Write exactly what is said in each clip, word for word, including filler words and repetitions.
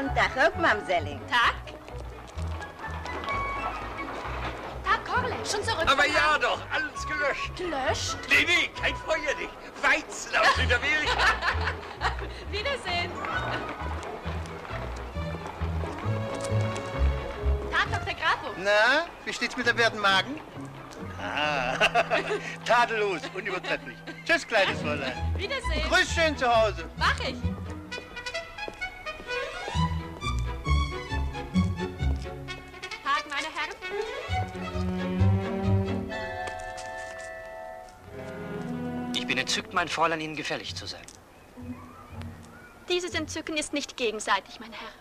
Guten Tag, auch, Mamselling. Tag. Tag, Korle, schon zurück. Aber ja doch, alles gelöscht. Gelöscht? Nee, nee, kein Feuer nicht. Weizen aus Südamerika. Wiedersehen. Tag, Doktor Grafo. Na, wie steht's mit der werten Magen? Ah, tadellos, unübertrefflich. Tschüss, kleines Fräulein. Wiedersehen. Grüß schön zu Hause. Mach ich. Tag, meine Herren. Ich bin entzückt, mein Fräulein, Ihnen gefällig zu sein. Dieses Entzücken ist nicht gegenseitig, mein Herr.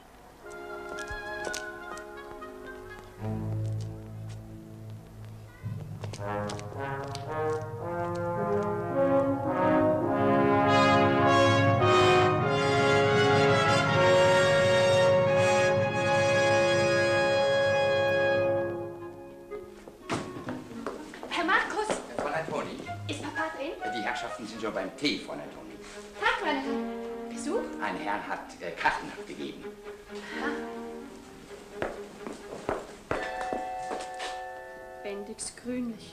Herr Markus! Fräulein Toni. Ist Papa drin? Die Herrschaften sind schon beim Tee, Fräulein Toni. Tag, meine Herren. Besuch? Ein Herr hat äh, Karten abgegeben. Bendix grünlich.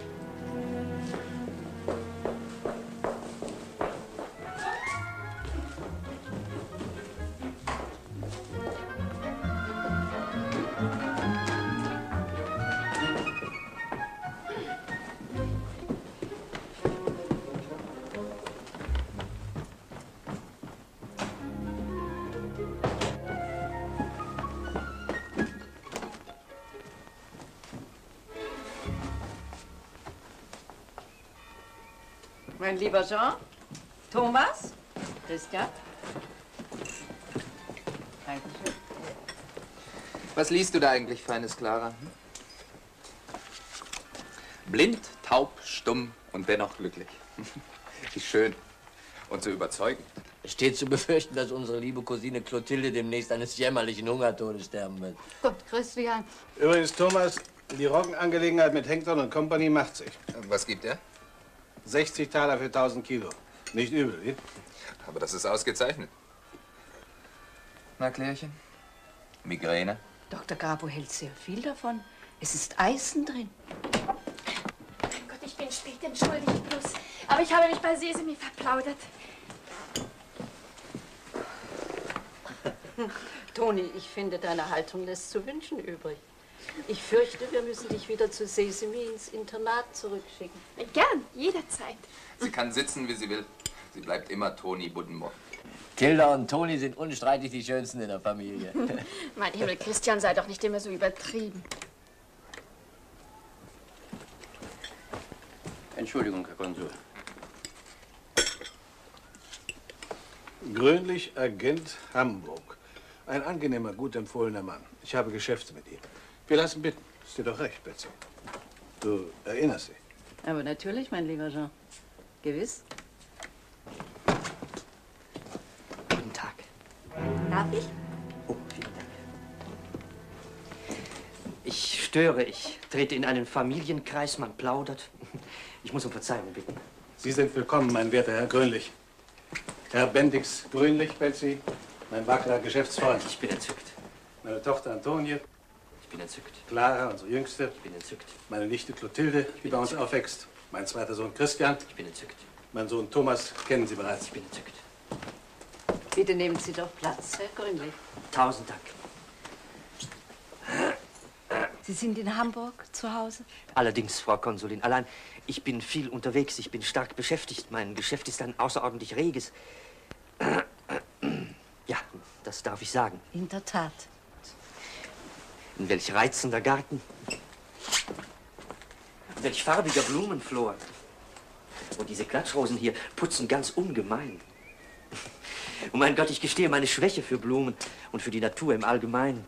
Mein lieber Jean, Thomas, Christian. Dankeschön. Was liest du da eigentlich, feines Clara? Hm? Blind, taub, stumm und dennoch glücklich. Wie schön und so überzeugend. Es steht zu befürchten, dass unsere liebe Cousine Clotilde demnächst eines jämmerlichen Hungertodes sterben wird. Gott, Christian. Übrigens, Thomas, die Roggenangelegenheit mit Hengton und Company macht sich. Was gibt er? sechzig Taler für tausend Kilo. Nicht übel, wie? Aber das ist ausgezeichnet. Na, Klärchen? Migräne? Doktor Grabo hält sehr viel davon. Es ist Eisen drin. Mein Gott, ich bin spät, entschuldigt bloß. Aber ich habe mich bei Sesemi verplaudert. Toni, ich finde, deine Haltung lässt zu wünschen übrig. Ich fürchte, wir müssen dich wieder zu Sesemi ins Internat zurückschicken. Gern, jederzeit. Sie kann sitzen, wie sie will. Sie bleibt immer Toni Buddenmoor. Tilda und Toni sind unstreitig die Schönsten in der Familie. Mein Himmel, Christian, sei doch nicht immer so übertrieben. Entschuldigung, Herr Konsul. Grönlich, Agent Hamburg. Ein angenehmer, gut empfohlener Mann. Ich habe Geschäfte mit ihm. Wir lassen bitten. Ist dir doch recht, Betsy. Du erinnerst dich. Aber natürlich, mein lieber Jean. Gewiss. Guten Tag. Darf ich? Oh, vielen Dank. Ich störe, ich trete in einen Familienkreis, man plaudert. Ich muss um Verzeihung bitten. Sie sind willkommen, mein werter Herr Grönlich. Herr Bendix Grünlich, Betsy, mein wackerer Geschäftsfreund. Ich bin entzückt. Meine Tochter Antonie. Ich bin entzückt. Clara, unsere Jüngste. Ich bin entzückt. Meine Nichte Clotilde, die bei uns entzückt. aufwächst. Mein zweiter Sohn Christian. Ich bin entzückt. Mein Sohn Thomas kennen Sie bereits. Ich bin entzückt. Bitte nehmen Sie doch Platz, Herr Grünlich. Tausend Dank. Sie sind in Hamburg zu Hause? Allerdings, Frau Konsulin, allein ich bin viel unterwegs, ich bin stark beschäftigt. Mein Geschäft ist ein außerordentlich reges. Ja, das darf ich sagen. In der Tat. In welch reizender Garten. Welch farbiger Blumenflor. Und diese Klatschrosen hier putzen ganz ungemein. Oh mein Gott, ich gestehe meine Schwäche für Blumen und für die Natur im Allgemeinen.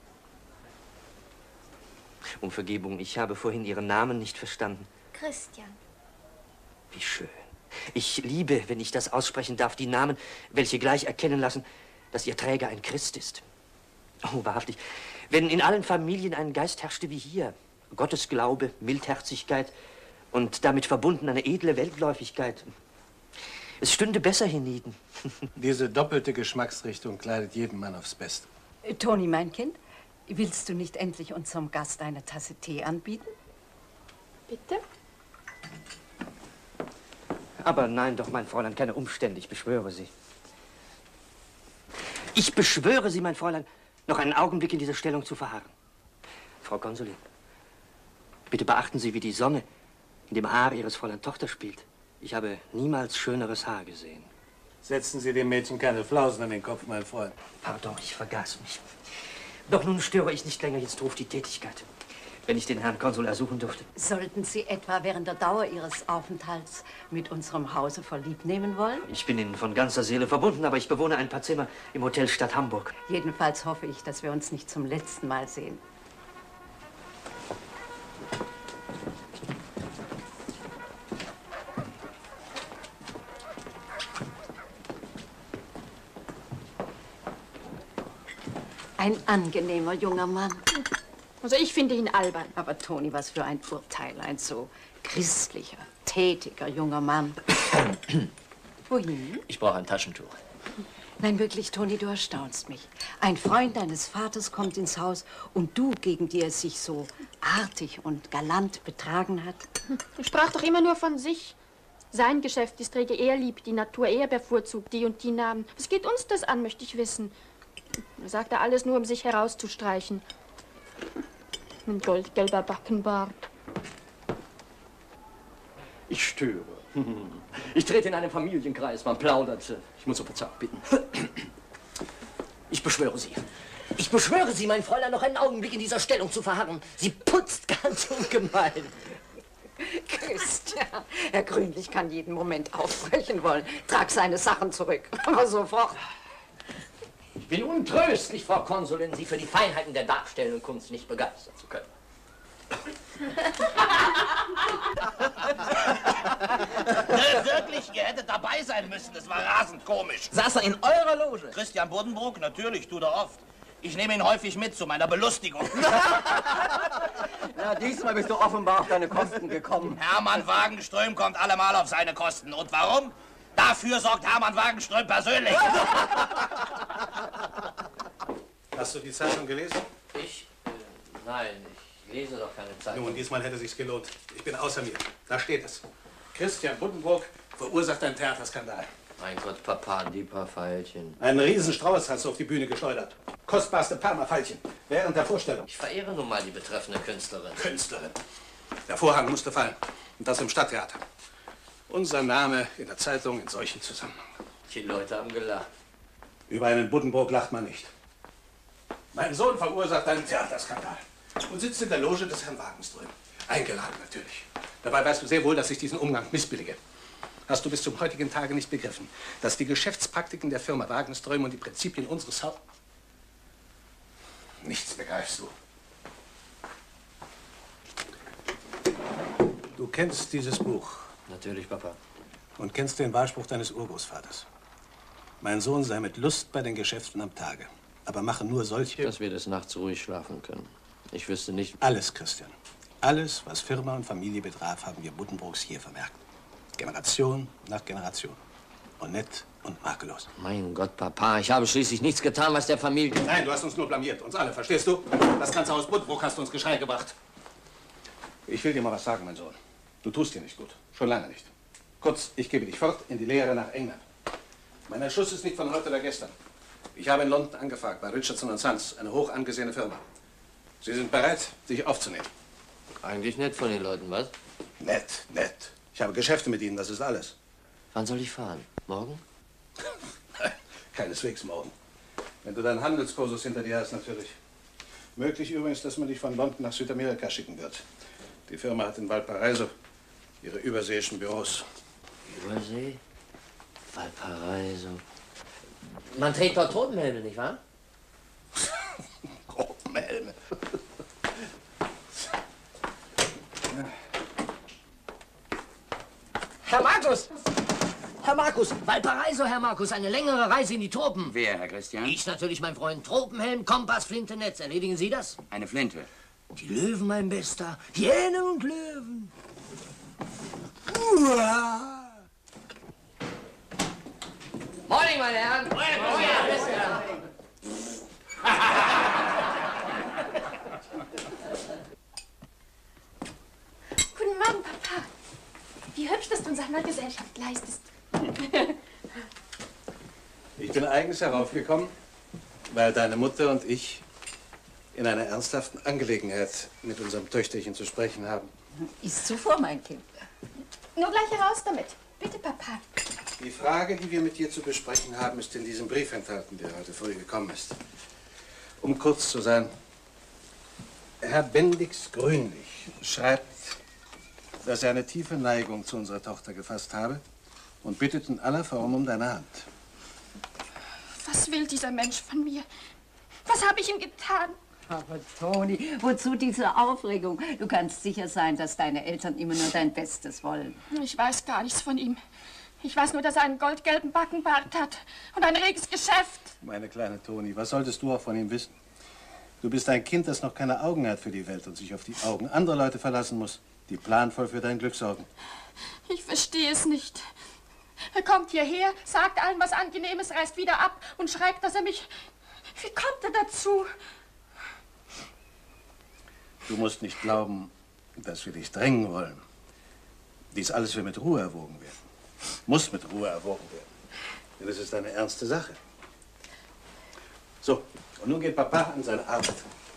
Um Vergebung, ich habe vorhin Ihren Namen nicht verstanden. Christian. Wie schön. Ich liebe, wenn ich das aussprechen darf, die Namen, welche gleich erkennen lassen, dass ihr Träger ein Christ ist. Oh, wahrhaftig, wenn in allen Familien ein Geist herrschte wie hier, Gottesglaube, Mildherzigkeit und damit verbunden eine edle Weltläufigkeit, es stünde besser hienieden. Diese doppelte Geschmacksrichtung kleidet jeden Mann aufs Beste. Toni, mein Kind, willst du nicht endlich unserem Gast eine Tasse Tee anbieten? Bitte? Aber nein, doch, mein Fräulein, keine Umstände, ich beschwöre Sie. Ich beschwöre Sie, mein Fräulein, noch einen Augenblick in dieser Stellung zu verharren. Frau Konsulin, bitte beachten Sie, wie die Sonne in dem Haar Ihres Fräulein Tochter spielt. Ich habe niemals schöneres Haar gesehen. Setzen Sie dem Mädchen keine Flausen an den Kopf, mein Freund. Pardon, ich vergaß mich. Doch nun störe ich nicht länger, jetzt ruft die Tätigkeit. Wenn ich den Herrn Konsul ersuchen dürfte. Sollten Sie etwa während der Dauer Ihres Aufenthalts mit unserem Hause vorlieb nehmen wollen? Ich bin Ihnen von ganzer Seele verbunden, aber ich bewohne ein paar Zimmer im Hotel Stadt Hamburg. Jedenfalls hoffe ich, dass wir uns nicht zum letzten Mal sehen. Ein angenehmer junger Mann. Also ich finde ihn albern. Aber Toni, was für ein Urteil. Ein so christlicher, tätiger junger Mann. Wohin? Ich brauche ein Taschentuch. Nein, wirklich, Toni, du erstaunst mich. Ein Freund deines Vaters kommt ins Haus und du, gegen die er sich so artig und galant betragen hat. Er sprach doch immer nur von sich. Sein Geschäft ist Träge er lieb, die Natur er bevorzugt, die und die Namen. Was geht uns das an, möchte ich wissen. Er sagte alles nur, um sich herauszustreichen. Ein goldgelber Backenbart. Ich störe. Ich trete in einen Familienkreis, man plauderte. Ich muss um Verzeihung bitten. Ich beschwöre Sie. Ich beschwöre Sie, mein Fräulein, noch einen Augenblick in dieser Stellung zu verharren. Sie putzt ganz ungemein. Christian, Herr Grünlich kann jeden Moment aufbrechen wollen. Trag seine Sachen zurück. Aber sofort. Ich bin untröstlich, Frau Konsulin, Sie für die Feinheiten der darstellenden Kunst nicht begeistern zu können. Ne, wirklich, ihr hättet dabei sein müssen. Es war rasend komisch. Saß er in eurer Loge? Christian Buddenbrook, natürlich, tut er oft. Ich nehme ihn häufig mit zu meiner Belustigung. Na, diesmal bist du offenbar auf deine Kosten gekommen. Hermann Wagenström kommt allemal auf seine Kosten. Und warum? Dafür sorgt Hermann Wagenström persönlich. Hast du die Zeitung gelesen? Ich? Äh, nein, ich lese doch keine Zeitung. Nun, diesmal hätte sich's gelohnt. Ich bin außer mir. Da steht es. Christian Buddenbrook verursacht einen Theaterskandal. Mein Gott, Papa, die paar Veilchen. Einen Riesenstrauß hast du auf die Bühne geschleudert. Kostbarste Parma-Veilchen. Während der Vorstellung. Ich verehre nun mal die betreffende Künstlerin. Künstlerin. Der Vorhang musste fallen. Und das im Stadttheater. Unser Name in der Zeitung in solchen Zusammenhang. Die Leute haben gelacht. Über einen Buddenbrook lacht man nicht. Mein Sohn verursacht einen Theaterskandal und sitzt in der Loge des Herrn Wagenström. Eingeladen natürlich. Dabei weißt du sehr wohl, dass ich diesen Umgang missbillige. Hast du bis zum heutigen Tage nicht begriffen, dass die Geschäftspraktiken der Firma Wagenström und die Prinzipien unseres Haus... Nichts begreifst du. Du kennst dieses Buch. Natürlich, Papa. Und kennst den Wahlspruch deines Urgroßvaters. Mein Sohn sei mit Lust bei den Geschäften am Tage, aber mache nur solche... Dass wir des Nachts ruhig schlafen können. Ich wüsste nicht... Alles, Christian. Alles, was Firma und Familie betraf, haben wir Buddenbrooks hier vermerkt. Generation nach Generation. Und nett und makellos. Mein Gott, Papa, ich habe schließlich nichts getan, was der Familie... Nein, du hast uns nur blamiert. Uns alle, verstehst du? Das ganze Haus Buddenbrook hast du uns Geschrei gebracht. Ich will dir mal was sagen, mein Sohn. Du tust dir nicht gut. Schon lange nicht. Kurz, ich gebe dich fort in die Lehre nach England. Mein Entschluss ist nicht von heute oder gestern. Ich habe in London angefragt, bei Richardson und Sons, eine hoch angesehene Firma. Sie sind bereit, dich aufzunehmen. Eigentlich nett von den Leuten, was? Nett, nett. Ich habe Geschäfte mit ihnen, das ist alles. Wann soll ich fahren? Morgen? Keineswegs morgen. Wenn du deinen Handelskursus hinter dir hast, natürlich. Möglich übrigens, dass man dich von London nach Südamerika schicken wird. Die Firma hat in Valparaiso ihre überseeischen Büros. Übersee? Valparaiso. Man trägt dort Totenhelme, nicht wahr? Totenhelme. Herr Markus! Herr Markus! Valparaiso, Herr Markus, eine längere Reise in die Tropen. Wer, Herr Christian? Ich natürlich, mein Freund. Tropenhelm, Kompass, Flinte, Netz. Erledigen Sie das? Eine Flinte. Die Löwen, mein Bester. Hyänen und Löwen. Morning, meine Herren. Morning, Morning. Wie hübsch, dass du uns einmal Gesellschaft leistest. Ich bin eigens heraufgekommen, weil deine Mutter und ich in einer ernsthaften Angelegenheit mit unserem Töchterchen zu sprechen haben. Ist zuvor, mein Kind. Nur gleich heraus damit. Bitte, Papa. Die Frage, die wir mit dir zu besprechen haben, ist in diesem Brief enthalten, der heute früh gekommen ist. Um kurz zu sein, Herr Bendix Grünlich schreibt, dass er eine tiefe Neigung zu unserer Tochter gefasst habe und bittet in aller Form um deine Hand. Was will dieser Mensch von mir? Was habe ich ihm getan? Aber Toni, wozu diese Aufregung? Du kannst sicher sein, dass deine Eltern immer nur dein Bestes wollen. Ich weiß gar nichts von ihm. Ich weiß nur, dass er einen goldgelben Backenbart hat und ein reges Geschäft. Meine kleine Toni, was solltest du auch von ihm wissen? Du bist ein Kind, das noch keine Augen hat für die Welt und sich auf die Augen anderer Leute verlassen muss, die planvoll für dein Glück sorgen. Ich verstehe es nicht. Er kommt hierher, sagt allen was Angenehmes, reist wieder ab und schreibt, dass er mich... Wie kommt er dazu? Du musst nicht glauben, dass wir dich drängen wollen. Dies alles wird mit Ruhe erwogen werden. Muss mit Ruhe erwogen werden. Denn es ist eine ernste Sache. So, und nun geht Papa an seine Arbeit.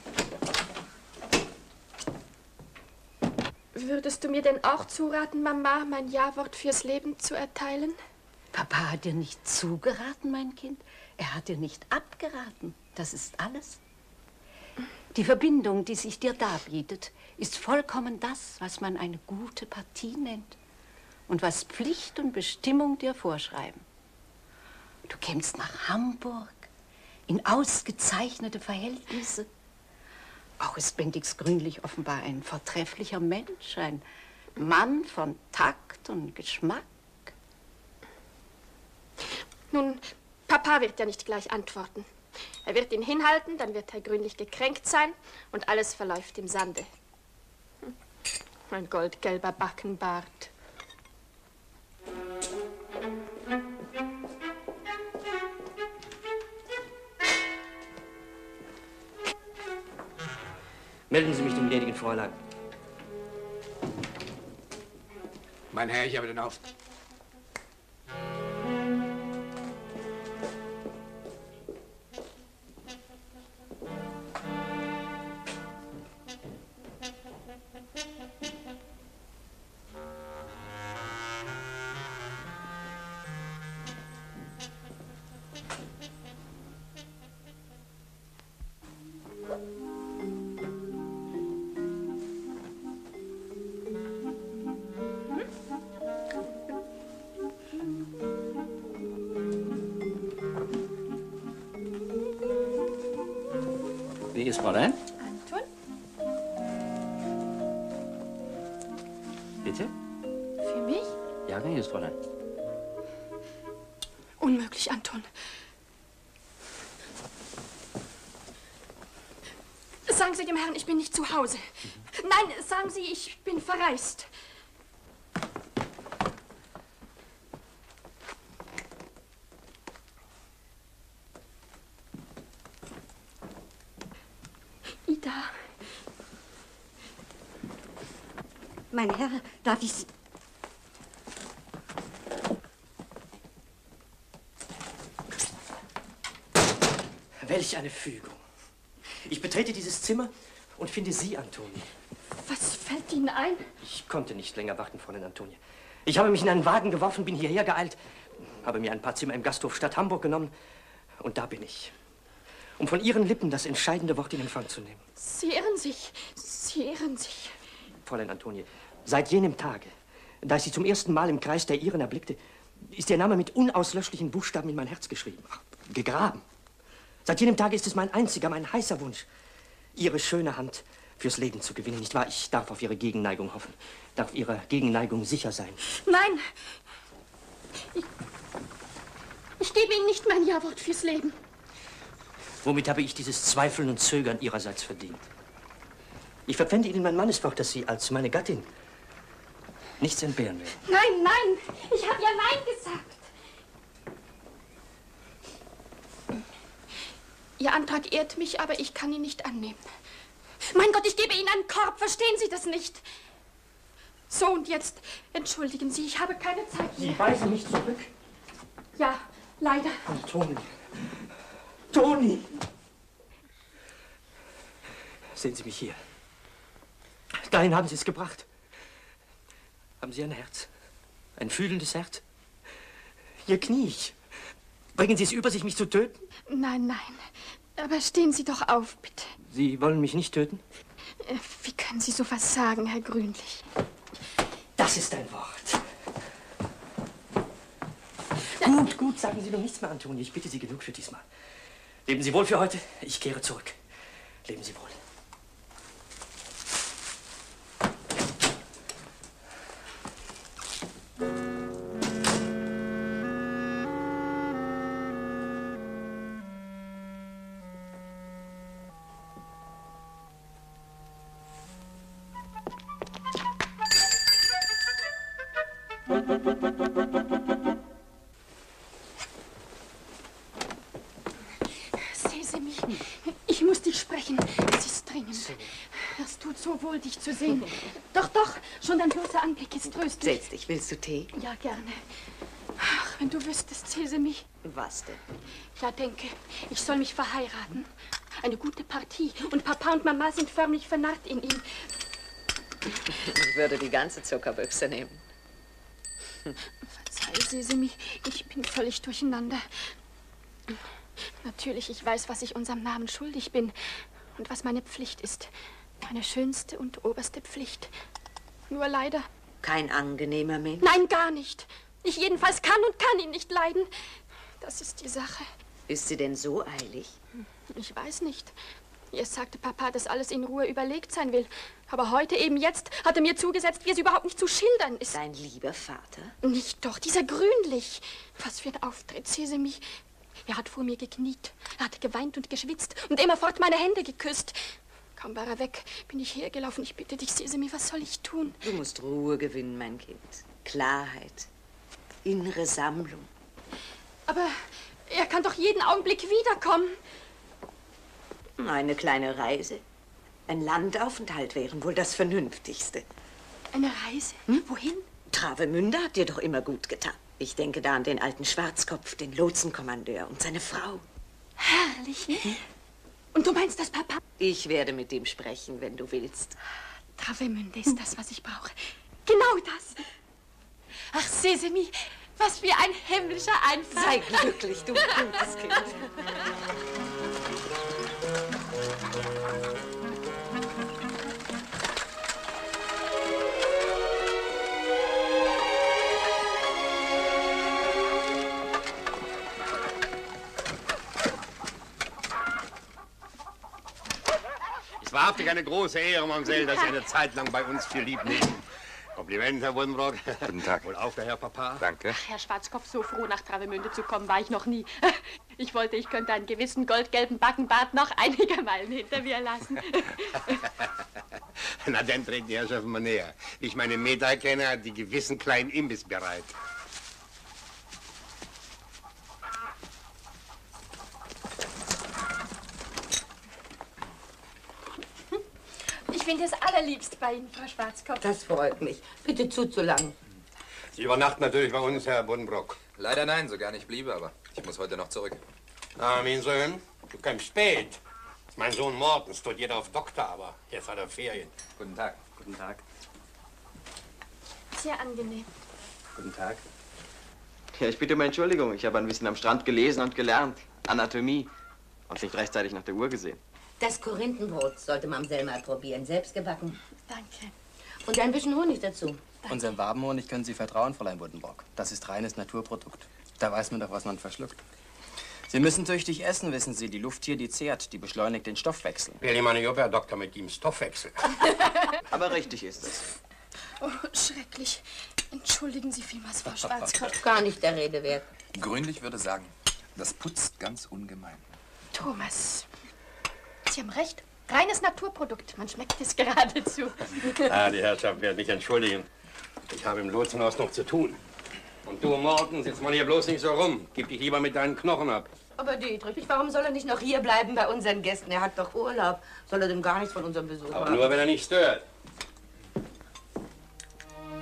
Würdest du mir denn auch zuraten, Mama, mein Ja-Wort fürs Leben zu erteilen? Papa hat dir nicht zugeraten, mein Kind. Er hat dir nicht abgeraten. Das ist alles. Die Verbindung, die sich dir darbietet, ist vollkommen das, was man eine gute Partie nennt und was Pflicht und Bestimmung dir vorschreiben. Du kämst nach Hamburg in ausgezeichnete Verhältnisse. Auch ist Bendix Grünlich offenbar ein vortrefflicher Mensch, ein Mann von Takt und Geschmack. Nun, Papa wird ja nicht gleich antworten. Er wird ihn hinhalten, dann wird Herr Grünlich gekränkt sein und alles verläuft im Sande. Hm. Ein goldgelber Backenbart. Melden Sie mich dem gnädigen Fräulein. Mein Herr, ich habe den Auf... Wie ist Fräulein? Anton? Bitte? Für mich? Ja, hier ist Fräulein. Unmöglich, Anton. Sagen Sie dem Herrn, ich bin nicht zu Hause. Nein, sagen Sie, ich bin verreist. Ida. Mein Herr, darf ich Sie... Welch eine Fügung. Ich betrete dieses Zimmer und finde Sie, Antonie. Was fällt Ihnen ein? Ich konnte nicht länger warten, Fräulein Antonie. Ich habe mich in einen Wagen geworfen, bin hierher geeilt, habe mir ein paar Zimmer im Gasthof Stadt Hamburg genommen und da bin ich. Um von Ihren Lippen das entscheidende Wort in Empfang zu nehmen. Sie irren sich. Sie irren sich. Fräulein Antonie, seit jenem Tage, da ich Sie zum ersten Mal im Kreis der Ihren erblickte, ist Ihr Name mit unauslöschlichen Buchstaben in mein Herz geschrieben, ach, gegraben. Seit jenem Tage ist es mein einziger, mein heißer Wunsch, Ihre schöne Hand fürs Leben zu gewinnen. Nicht wahr? Ich darf auf Ihre Gegenneigung hoffen, darf Ihrer Gegenneigung sicher sein. Nein! Ich, ich gebe Ihnen nicht mein Ja-Wort fürs Leben. Womit habe ich dieses Zweifeln und Zögern Ihrerseits verdient? Ich verpfände Ihnen mein Manneswort, dass Sie als meine Gattin nichts entbehren werden. Nein, nein! Ich habe ja Nein gesagt! Ihr Antrag ehrt mich, aber ich kann ihn nicht annehmen. Mein Gott, ich gebe Ihnen einen Korb, verstehen Sie das nicht? So, und jetzt entschuldigen Sie, ich habe keine Zeit mehr. Sie weisen mich zurück. Ja, leider. Oh, Toni. Toni! Sehen Sie mich hier. Dahin haben Sie es gebracht. Haben Sie ein Herz? Ein fühlendes Herz? Ihr Knie. Bringen Sie es über sich, mich zu töten? Nein, nein. Aber stehen Sie doch auf, bitte. Sie wollen mich nicht töten? Wie können Sie so was sagen, Herr Grünlich? Das ist ein Wort. Gut, gut, sagen Sie doch nichts mehr, Antonie. Ich bitte Sie genug für diesmal. Leben Sie wohl für heute. Ich kehre zurück. Leben Sie wohl. Sesemi, ich muss dich sprechen. Es ist dringend. Es tut so wohl, dich zu sehen. Doch, doch, schon dein bloßer Anblick ist tröstlich. Setz dich, willst du Tee? Ja, gerne. Ach, wenn du wüsstest, Sesemi. Was denn? Ja, denke, ich soll mich verheiraten. Eine gute Partie. Und Papa und Mama sind förmlich vernarrt in ihn. Ich würde die ganze Zuckerbüchse nehmen. Verzeih, Sesemi, ich bin völlig durcheinander. Natürlich, ich weiß, was ich unserem Namen schuldig bin und was meine Pflicht ist. Meine schönste und oberste Pflicht. Nur leider... Kein angenehmer Mensch? Nein, gar nicht. Ich jedenfalls kann und kann ihn nicht leiden. Das ist die Sache. Ist sie denn so eilig? Ich weiß nicht. Erst sagte Papa, dass alles in Ruhe überlegt sein will. Aber heute, eben jetzt, hat er mir zugesetzt, wie es überhaupt nicht zu schildern ist. Dein lieber Vater? Nicht doch, dieser Grünlich. Was für ein Auftritt, Sesemi. Er hat vor mir gekniet. Er hat geweint und geschwitzt und immerfort meine Hände geküsst. Kaum war er weg, bin ich hergelaufen. Ich bitte dich, Sesemi, was soll ich tun? Du musst Ruhe gewinnen, mein Kind. Klarheit. Innere Sammlung. Aber er kann doch jeden Augenblick wiederkommen. Eine kleine Reise. Ein Landaufenthalt wären wohl das Vernünftigste. Eine Reise? Hm? Wohin? Travemünde hat dir doch immer gut getan. Ich denke da an den alten Schwarzkopf, den Lotsenkommandeur und seine Frau. Herrlich. Hm? Und du meinst das, Papa? Ich werde mit ihm sprechen, wenn du willst. Travemünde ist das, was ich brauche. Genau das. Ach, Sesemi, was für ein himmlischer Einfall. Sei glücklich, du gutes Kind. Es war wahrhaftig eine große Ehre, Mamsell, dass Sie eine Zeit lang bei uns für lieb nehmen. Kompliment, Herr Buddenbrock. Guten Tag. Wohl auf, der Herr Papa. Danke. Ach, Herr Schwarzkopf, so froh nach Travemünde zu kommen, war ich noch nie. Ich wollte, ich könnte einen gewissen goldgelben Backenbart noch einige Meilen hinter mir lassen. Na, dann treten die Herrschaften mal näher. Wie ich meine Meta kenne, hat die gewissen kleinen Imbiss bereit. Ich finde es allerliebst bei Ihnen, Frau Schwarzkopf. Das freut mich. Bitte zuzulangen. Sie übernachten natürlich bei uns, Herr Buddenbrock. Leider nein, so gern ich bliebe, aber ich muss heute noch zurück. Ah, mein Sohn, du kommst spät. Mein Sohn Morten studiert auf Doktor, aber jetzt hat er Ferien. Guten Tag. Guten Tag. Sehr angenehm. Guten Tag. Ja, ich bitte um Entschuldigung. Ich habe ein bisschen am Strand gelesen und gelernt. Anatomie. Und nicht rechtzeitig nach der Uhr gesehen. Das Korinthenbrot sollte Mamsell mal probieren. Selbst gebacken. Danke. Und ein bisschen Honig dazu. Unserem Wabenhonig können Sie vertrauen, Fräulein Buddenbrock. Das ist reines Naturprodukt. Da weiß man doch, was man verschluckt. Sie müssen tüchtig essen, wissen Sie. Die Luft hier, die zehrt, die beschleunigt den Stoffwechsel. Will jemand Job, Herr Doktor, mit ihm Stoffwechsel? Aber richtig ist es. Oh, schrecklich. Entschuldigen Sie vielmals, Frau Schwarzkopf. Gar nicht der Rede wert. Grünlich würde sagen, das putzt ganz ungemein. Thomas, Sie haben recht. Reines Naturprodukt. Man schmeckt es geradezu. Ah, die Herrschaft wird mich entschuldigen. Ich habe im Lotsenhaus noch zu tun. Und du, Morten, sitzt mal hier bloß nicht so rum. Gib dich lieber mit deinen Knochen ab. Aber Dietrich, warum soll er nicht noch hier bleiben bei unseren Gästen? Er hat doch Urlaub. Soll er denn gar nichts von unserem Besuch Aber haben? nur, wenn er nicht stört.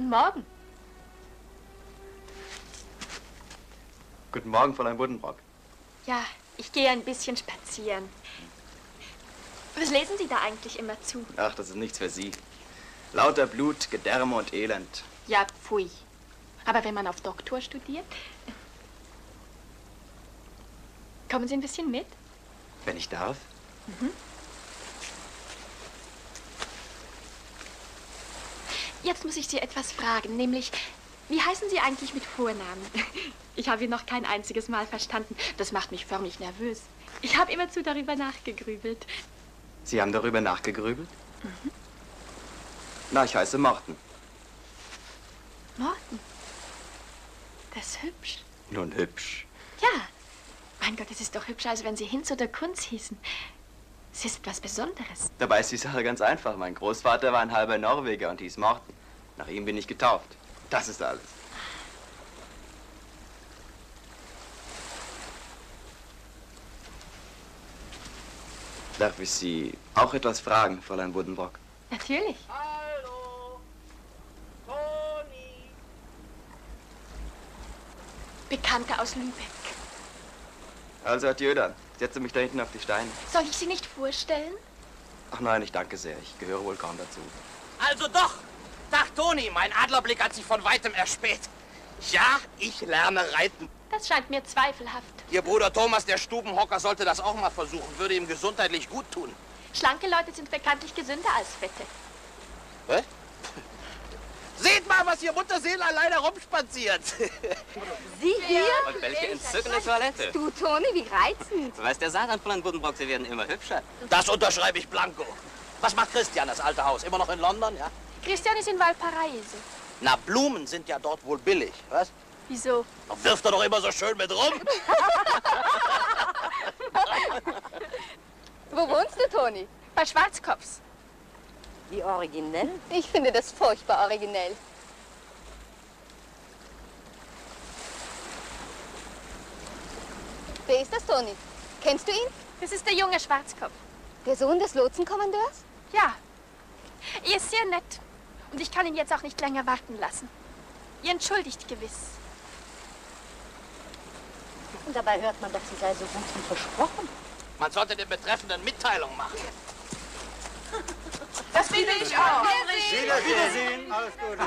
Guten Morgen. Guten Morgen, Fräulein Buddenbrock. Ja, ich gehe ein bisschen spazieren. Was lesen Sie da eigentlich immer zu? Ach, das ist nichts für Sie. Lauter Blut, Gedärme und Elend. Ja, pfui. Aber wenn man auf Doktor studiert... Kommen Sie ein bisschen mit? Wenn ich darf. Mhm. Jetzt muss ich Sie etwas fragen, nämlich, wie heißen Sie eigentlich mit Vornamen? Ich habe ihn noch kein einziges Mal verstanden. Das macht mich förmlich nervös. Ich habe immerzu darüber nachgegrübelt. Sie haben darüber nachgegrübelt? Mhm. Na, ich heiße Morten. Morten? Das ist hübsch. Nun hübsch. Ja. Mein Gott, es ist doch hübscher, als wenn Sie Hinz oder Kunz hießen. Es ist etwas Besonderes. Dabei ist die Sache ganz einfach. Mein Großvater war ein halber Norweger und hieß Morten. Nach ihm bin ich getauft. Das ist alles. Darf ich Sie auch etwas fragen, Fräulein Buddenbrock? Natürlich. Hallo, Toni. Bekannte aus Lübeck. Also, adieu dann. Ich setze mich da hinten auf die Steine. Soll ich Sie nicht vorstellen? Ach nein, ich danke sehr. Ich gehöre wohl kaum dazu. Also doch! Tag, Toni, mein Adlerblick hat sich von weitem erspäht. Ja, ich lerne reiten. Das scheint mir zweifelhaft. Ihr Bruder Thomas, der Stubenhocker, sollte das auch mal versuchen. Würde ihm gesundheitlich gut tun. Schlanke Leute sind bekanntlich gesünder als Fette. Hä? Seht mal, was hier Mutterseelen alleine rumspaziert. Sie hier? Und welche entzückende Toilette. Du, Toni, wie reizend. Weiß der Satan, Fräulein Buddenbrock, Sie werden immer hübscher. Das unterschreibe ich blanko. Was macht Christian, das alte Haus? Immer noch in London, ja? Christian ist in Valparaiso. Na, Blumen sind ja dort wohl billig, was? Wieso? Da wirft er doch immer so schön mit rum. Wo wohnst du, Toni? Bei Schwarzkopfs. Wie originell? Ich finde das furchtbar originell. Wer ist das, Toni? Kennst du ihn? Das ist der junge Schwarzkopf. Der Sohn des Lotsenkommandeurs? Ja. Er ist sehr nett. Und ich kann ihn jetzt auch nicht länger warten lassen. Ihr entschuldigt gewiss. Und dabei hört man doch, sie sei so gut wie versprochen. Man sollte den Betreffenden Mitteilung machen. Das finde ich auch. Wiedersehen. Wiedersehen. Alles Gute.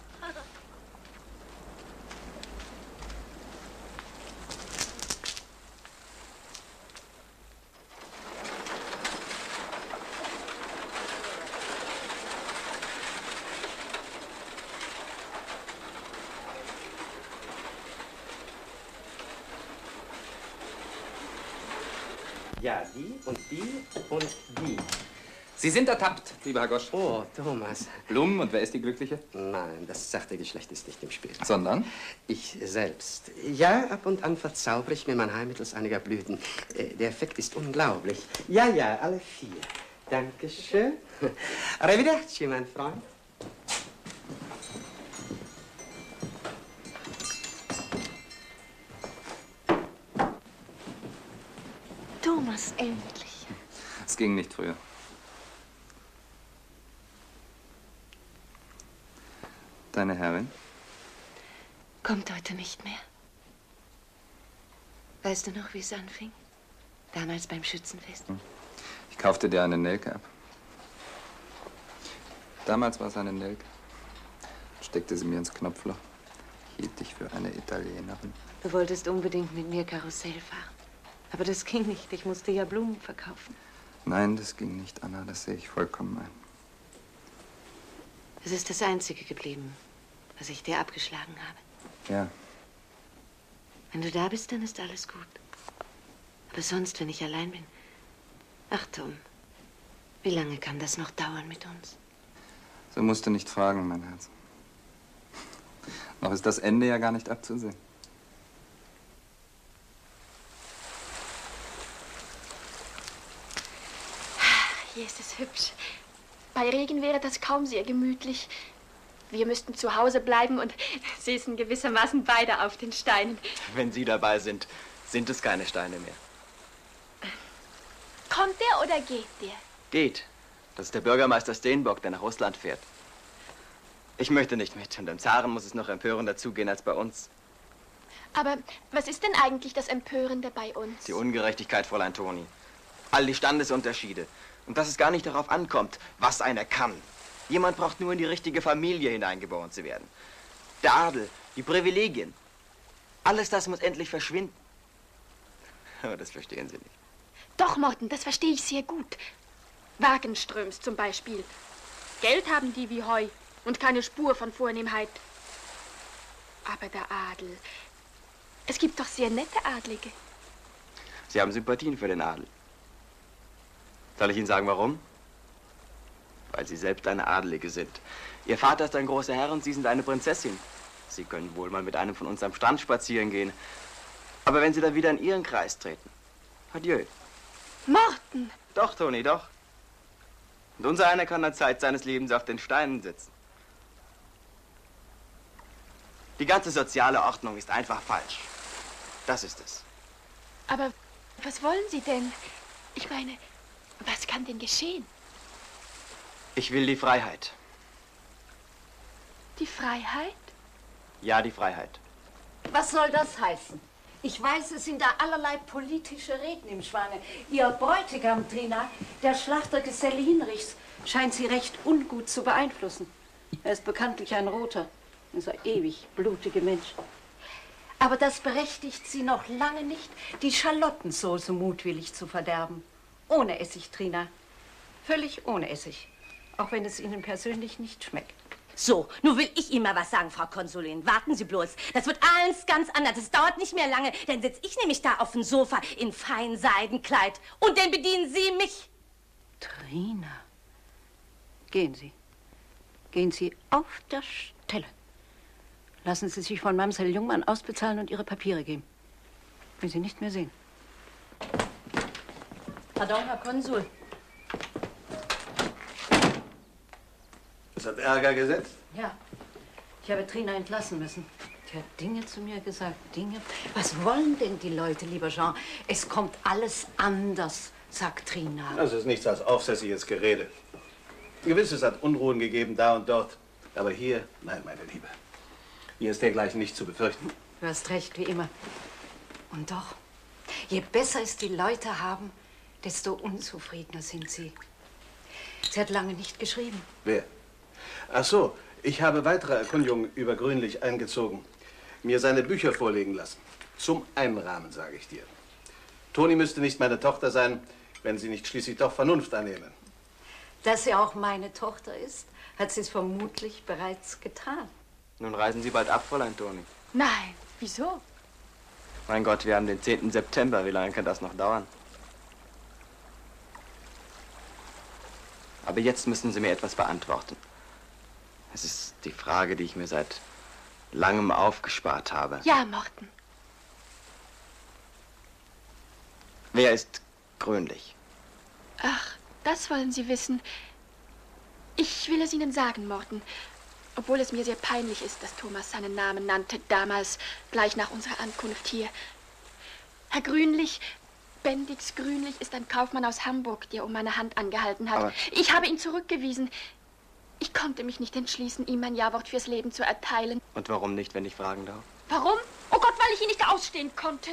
Ja, die und die und die. Sie sind ertappt, lieber Herr Gosch. Oh, Thomas. Blumen, und wer ist die Glückliche? Nein, das sachte Geschlecht ist nicht im Spiel. Sondern? Ich selbst. Ja, ab und an verzaubere ich mir mein Heim mittels einiger Blüten. Äh, Der Effekt ist unglaublich. Ja, ja, alle vier. Dankeschön. Arrivederci, mein Freund. Thomas, endlich. Es ging nicht früher. Deine Herrin? Kommt heute nicht mehr. Weißt du noch, wie es anfing? Damals beim Schützenfest. Ich kaufte dir eine Nelke ab. Damals war es eine Nelke. Steckte sie mir ins Knopfloch. Hielt dich für eine Italienerin. Du wolltest unbedingt mit mir Karussell fahren. Aber das ging nicht. Ich musste ja Blumen verkaufen. Nein, das ging nicht, Anna. Das sehe ich vollkommen ein. Es ist das Einzige geblieben, was ich dir abgeschlagen habe. Ja. Wenn du da bist, dann ist alles gut. Aber sonst, wenn ich allein bin... Ach, Tom, wie lange kann das noch dauern mit uns? So musst du nicht fragen, mein Herz. Noch ist das Ende ja gar nicht abzusehen. Hier ist es hübsch. Bei Regen wäre das kaum sehr gemütlich. Wir müssten zu Hause bleiben und säßen gewissermaßen beide auf den Steinen. Wenn Sie dabei sind, sind es keine Steine mehr. Kommt der oder geht der? Geht. Das ist der Bürgermeister Steenbock, der nach Russland fährt. Ich möchte nicht mit. Und im Zaren muss es noch empörender zugehen als bei uns. Aber was ist denn eigentlich das Empörende bei uns? Die Ungerechtigkeit, Fräulein Toni. All die Standesunterschiede. Und dass es gar nicht darauf ankommt, was einer kann. Jemand braucht nur in die richtige Familie hineingeboren zu werden. Der Adel, die Privilegien. Alles das muss endlich verschwinden. Aber das verstehen Sie nicht. Doch, Morten, das verstehe ich sehr gut. Wagenströms zum Beispiel. Geld haben die wie Heu und keine Spur von Vornehmheit. Aber der Adel... Es gibt doch sehr nette Adlige. Sie haben Sympathien für den Adel. Soll ich Ihnen sagen, warum? Weil Sie selbst eine Adelige sind. Ihr Vater ist ein großer Herr und Sie sind eine Prinzessin. Sie können wohl mal mit einem von uns am Strand spazieren gehen. Aber wenn Sie dann wieder in Ihren Kreis treten, adieu. Morten! Doch, Toni, doch. Und unser einer kann der Zeit seines Lebens auf den Steinen sitzen. Die ganze soziale Ordnung ist einfach falsch. Das ist es. Aber was wollen Sie denn? Ich meine, was kann denn geschehen? Ich will die Freiheit. Die Freiheit? Ja, die Freiheit. Was soll das heißen? Ich weiß, es sind da allerlei politische Reden im Schwange. Ihr Bräutigam, Trina, der Schlachtergeselle Hinrichs, scheint Sie recht ungut zu beeinflussen. Er ist bekanntlich ein Roter, dieser ewig blutige Mensch. Aber das berechtigt Sie noch lange nicht, die Schalottensoße mutwillig zu verderben. Ohne Essig, Trina. Völlig ohne Essig. Auch wenn es Ihnen persönlich nicht schmeckt. So, nun will ich Ihnen mal was sagen, Frau Konsulin. Warten Sie bloß. Das wird alles ganz anders. Es dauert nicht mehr lange. Dann sitze ich nämlich da auf dem Sofa in fein Seidenkleid. Und dann bedienen Sie mich. Trina, gehen Sie. Gehen Sie auf der Stelle. Lassen Sie sich von Mamsell Jungmann ausbezahlen und Ihre Papiere geben. Will Sie nicht mehr sehen. Pardon, Herr Konsul. Es hat Ärger gesetzt? Ja, ich habe Trina entlassen müssen. Die hat Dinge zu mir gesagt, Dinge. Was wollen denn die Leute, lieber Jean? Es kommt alles anders, sagt Trina. Das ist nichts als aufsässiges Gerede. Gewiss, es hat Unruhen gegeben, da und dort. Aber hier, nein, meine Liebe. Hier ist dergleichen nicht zu befürchten. Du hast recht, wie immer. Und doch, je besser es die Leute haben, desto unzufriedener sind sie. Sie hat lange nicht geschrieben. Wer? Ach so, ich habe weitere Erkundigungen über Grünlich eingezogen. Mir seine Bücher vorlegen lassen. Zum Einrahmen, sage ich dir. Toni müsste nicht meine Tochter sein, wenn sie nicht schließlich doch Vernunft annehme. Dass sie auch meine Tochter ist, hat sie es vermutlich bereits getan. Nun reisen Sie bald ab, Fräulein Toni. Nein, wieso? Mein Gott, wir haben den zehnten September. Wie lange kann das noch dauern? Aber jetzt müssen Sie mir etwas beantworten. Es ist die Frage, die ich mir seit langem aufgespart habe. Ja, Morten. Wer ist Grünlich? Ach, das wollen Sie wissen. Ich will es Ihnen sagen, Morten. Obwohl es mir sehr peinlich ist, dass Thomas seinen Namen nannte, damals, gleich nach unserer Ankunft hier. Herr Grünlich, Bendix Grünlich ist ein Kaufmann aus Hamburg, der um meine Hand angehalten hat. Aber ich habe ihn zurückgewiesen. Ich konnte mich nicht entschließen, ihm mein Ja-Wort fürs Leben zu erteilen. Und warum nicht, wenn ich fragen darf? Warum? Oh Gott, weil ich ihn nicht ausstehen konnte.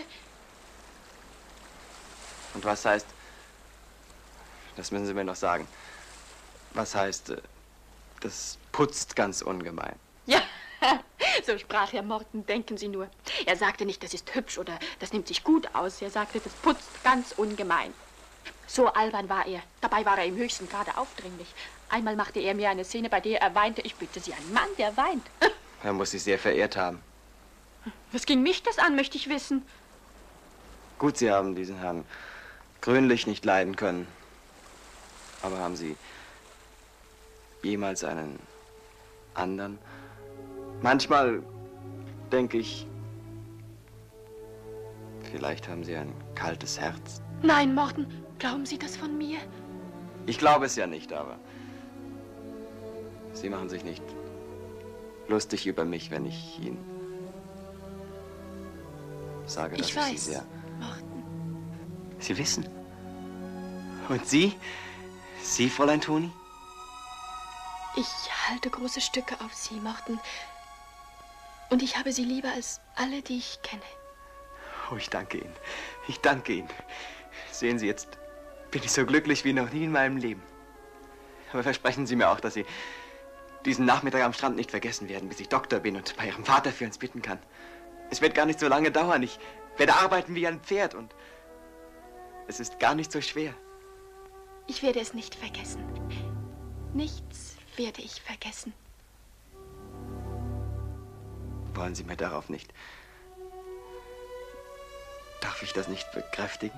Und was heißt... Das müssen Sie mir noch sagen. Was heißt... äh, Das putzt ganz ungemein. Ja, so sprach Herr Morten, denken Sie nur. Er sagte nicht, das ist hübsch oder das nimmt sich gut aus. Er sagte, das putzt ganz ungemein. So albern war er. Dabei war er im höchsten Grade aufdringlich. Einmal machte er mir eine Szene, bei der er weinte. Ich bitte Sie, ein Mann, der weint. Er muss sich sehr verehrt haben. Was ging mich das an, möchte ich wissen. Gut, Sie haben diesen Herrn Grünlich nicht leiden können. Aber haben Sie jemals einen anderen? Manchmal denke ich, vielleicht haben Sie ein kaltes Herz. Nein, Morten, glauben Sie das von mir? Ich glaube es ja nicht, aber Sie machen sich nicht lustig über mich, wenn ich Ihnen sage, dass Ich ich, weiß, Sie sehr... Morten. Sie wissen? Und Sie? Sie, Fräulein Toni? Ich halte große Stücke auf Sie, Morten. Und ich habe Sie lieber als alle, die ich kenne. Oh, ich danke Ihnen. Ich danke Ihnen. Sehen Sie, jetzt bin ich so glücklich wie noch nie in meinem Leben. Aber versprechen Sie mir auch, dass Sie diesen Nachmittag am Strand nicht vergessen werden, bis ich Doktor bin und bei Ihrem Vater für uns bitten kann. Es wird gar nicht so lange dauern. Ich werde arbeiten wie ein Pferd und es ist gar nicht so schwer. Ich werde es nicht vergessen. Nichts werde ich vergessen. Wollen Sie mir darauf nicht? Darf ich das nicht bekräftigen?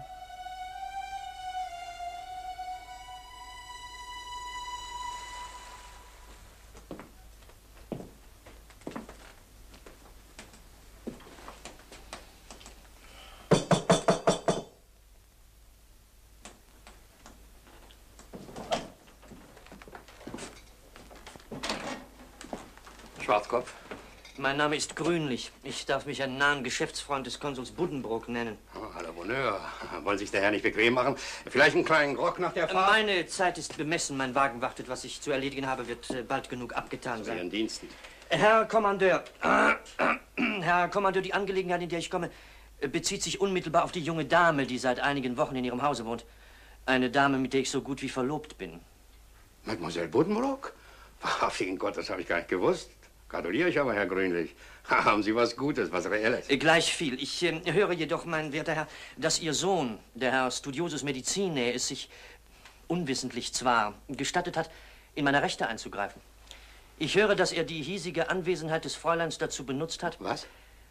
Schwarzkopf? Mein Name ist Grünlich. Ich darf mich einen nahen Geschäftsfreund des Konsuls Buddenbrook nennen. Oh, à la Bonheur. Wollen sich der Herr nicht bequem machen? Vielleicht einen kleinen Grog nach der Fahrt? Meine Zeit ist bemessen. Mein Wagen wartet. Was ich zu erledigen habe, wird äh, bald genug abgetan sein. Zu Ihren Diensten. Herr Kommandeur, äh, Herr Kommandeur, die Angelegenheit, in der ich komme, äh, bezieht sich unmittelbar auf die junge Dame, die seit einigen Wochen in Ihrem Hause wohnt. Eine Dame, mit der ich so gut wie verlobt bin. Mademoiselle Buddenbrook? Wahrhaftigen Gott, das habe ich gar nicht gewusst. Gratuliere ich aber, Herr Grünlich. Haben Sie was Gutes, was Reelles? Äh, Gleich viel. Ich äh, höre jedoch, mein werter Herr, dass Ihr Sohn, der Herr Studiosus Medicinae, es sich unwissentlich zwar gestattet hat, in meine Rechte einzugreifen. Ich höre, dass er die hiesige Anwesenheit des Fräuleins dazu benutzt hat. Was?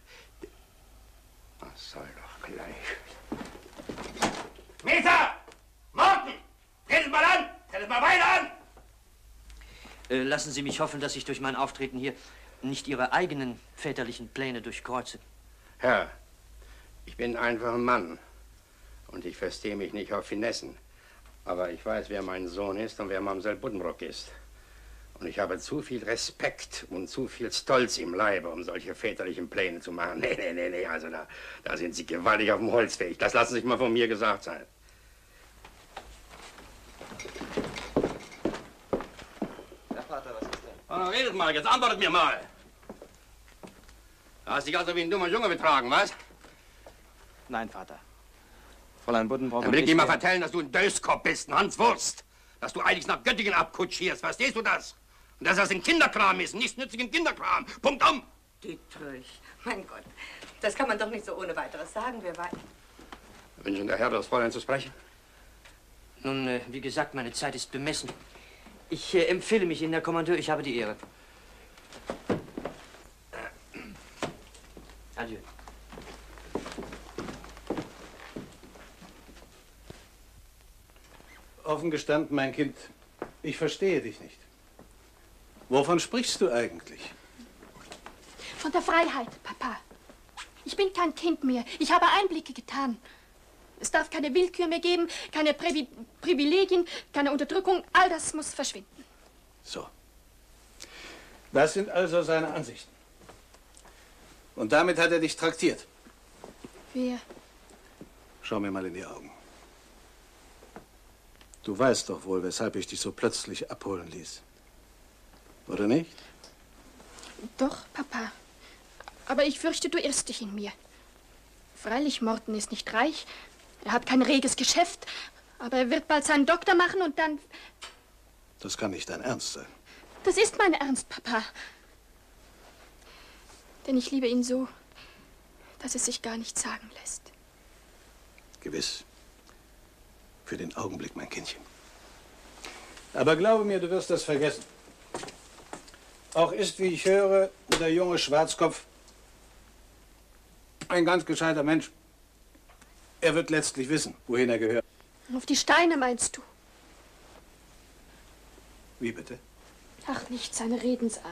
Das soll doch gleich. Mieter! Morten! Redet mal an! Redet mal weiter an! Äh, lassen Sie mich hoffen, dass ich durch mein Auftreten hier nicht Ihre eigenen väterlichen Pläne durchkreuze. Herr, ich bin einfach ein Mann und ich verstehe mich nicht auf Finessen. Aber ich weiß, wer mein Sohn ist und wer Mamsell Buddenbrook ist. Und ich habe zu viel Respekt und zu viel Stolz im Leibe, um solche väterlichen Pläne zu machen. Nee, nee, nee, nee, also da, da sind Sie gewaltig auf dem Holzweg. Das lassen Sie sich mal von mir gesagt sein. Ja, Vater, was ist denn? Oh, redet mal, jetzt antwortet mir mal. Du hast dich also wie ein dummer Junge betragen, was? Nein, Vater. Fräulein Buddenbrook. Dann will ich dir mal vertellen, dass du ein Döskopf bist, ein Hans Wurst. Dass du eiligst nach Göttingen abkutschierst, verstehst du das? Und dass das ein Kinderkram ist, nichts nützlichen Kinderkram. Punkt um. Dietrich, mein Gott, das kann man doch nicht so ohne weiteres sagen, wer weiß. Wünschen der Herr, das Fräulein zu sprechen? Nun, äh, wie gesagt, meine Zeit ist bemessen. Ich äh, empfehle mich Ihnen, Herr Kommandeur, ich habe die Ehre. Adieu. Offen gestanden, mein Kind, ich verstehe dich nicht. Wovon sprichst du eigentlich? Von der Freiheit, Papa. Ich bin kein Kind mehr. Ich habe Einblicke getan. Es darf keine Willkür mehr geben, keine Privi Privilegien, keine Unterdrückung. All das muss verschwinden. So. Das sind also seine Ansichten. Und damit hat er dich traktiert. Wer? Schau mir mal in die Augen. Du weißt doch wohl, weshalb ich dich so plötzlich abholen ließ. Oder nicht? Doch, Papa. Aber ich fürchte, du irrst dich in mir. Freilich, Morten ist nicht reich. Er hat kein reges Geschäft. Aber er wird bald seinen Doktor machen und dann... Das kann nicht dein Ernst sein. Das ist mein Ernst, Papa. Denn ich liebe ihn so, dass es sich gar nicht sagen lässt. Gewiss. Für den Augenblick, mein Kindchen. Aber glaube mir, du wirst das vergessen. Auch ist, wie ich höre, der junge Schwarzkopf ein ganz gescheiter Mensch. Er wird letztlich wissen, wohin er gehört. Auf die Steine, meinst du? Wie bitte? Ach, nicht seine Redensart.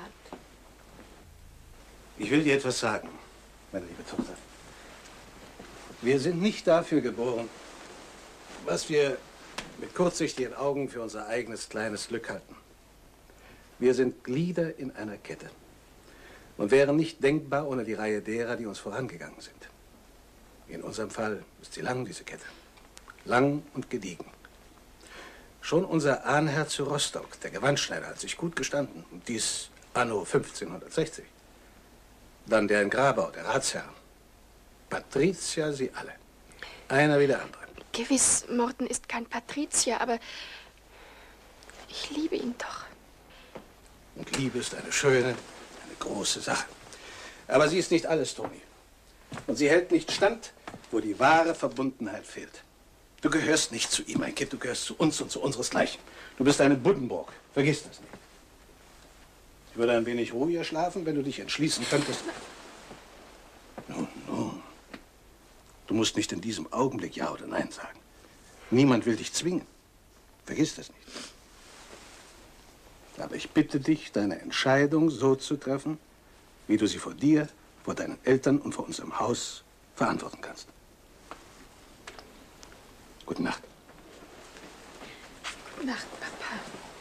Ich will dir etwas sagen, meine liebe Tochter. Wir sind nicht dafür geboren, was wir mit kurzsichtigen Augen für unser eigenes kleines Glück halten. Wir sind Glieder in einer Kette und wären nicht denkbar ohne die Reihe derer, die uns vorangegangen sind. In unserem Fall ist sie lang, diese Kette. Lang und gediegen. Schon unser Ahnherr zu Rostock, der Gewandschneider, hat sich gut gestanden. Und dies anno fünfzehnhundertsechzig. Dann der in Grabau, der Ratsherr. Patrizier sie alle. Einer wie der andere. Gewiss, Morten ist kein Patrizier, aber ich liebe ihn doch. Und Liebe ist eine schöne, eine große Sache. Aber sie ist nicht alles, Toni. Und sie hält nicht stand, wo die wahre Verbundenheit fehlt. Du gehörst nicht zu ihm, mein Kind, du gehörst zu uns und zu unseresgleichen. Du bist eine Buddenbrook, vergiss das nicht. Ich würde ein wenig ruhiger schlafen, wenn du dich entschließen könntest. Nun, nun. Du musst nicht in diesem Augenblick Ja oder Nein sagen. Niemand will dich zwingen. Vergiss das nicht. Aber ich bitte dich, deine Entscheidung so zu treffen, wie du sie vor dir, vor deinen Eltern und vor unserem Haus verantworten kannst. Gute Nacht. Gute Nacht, Papa.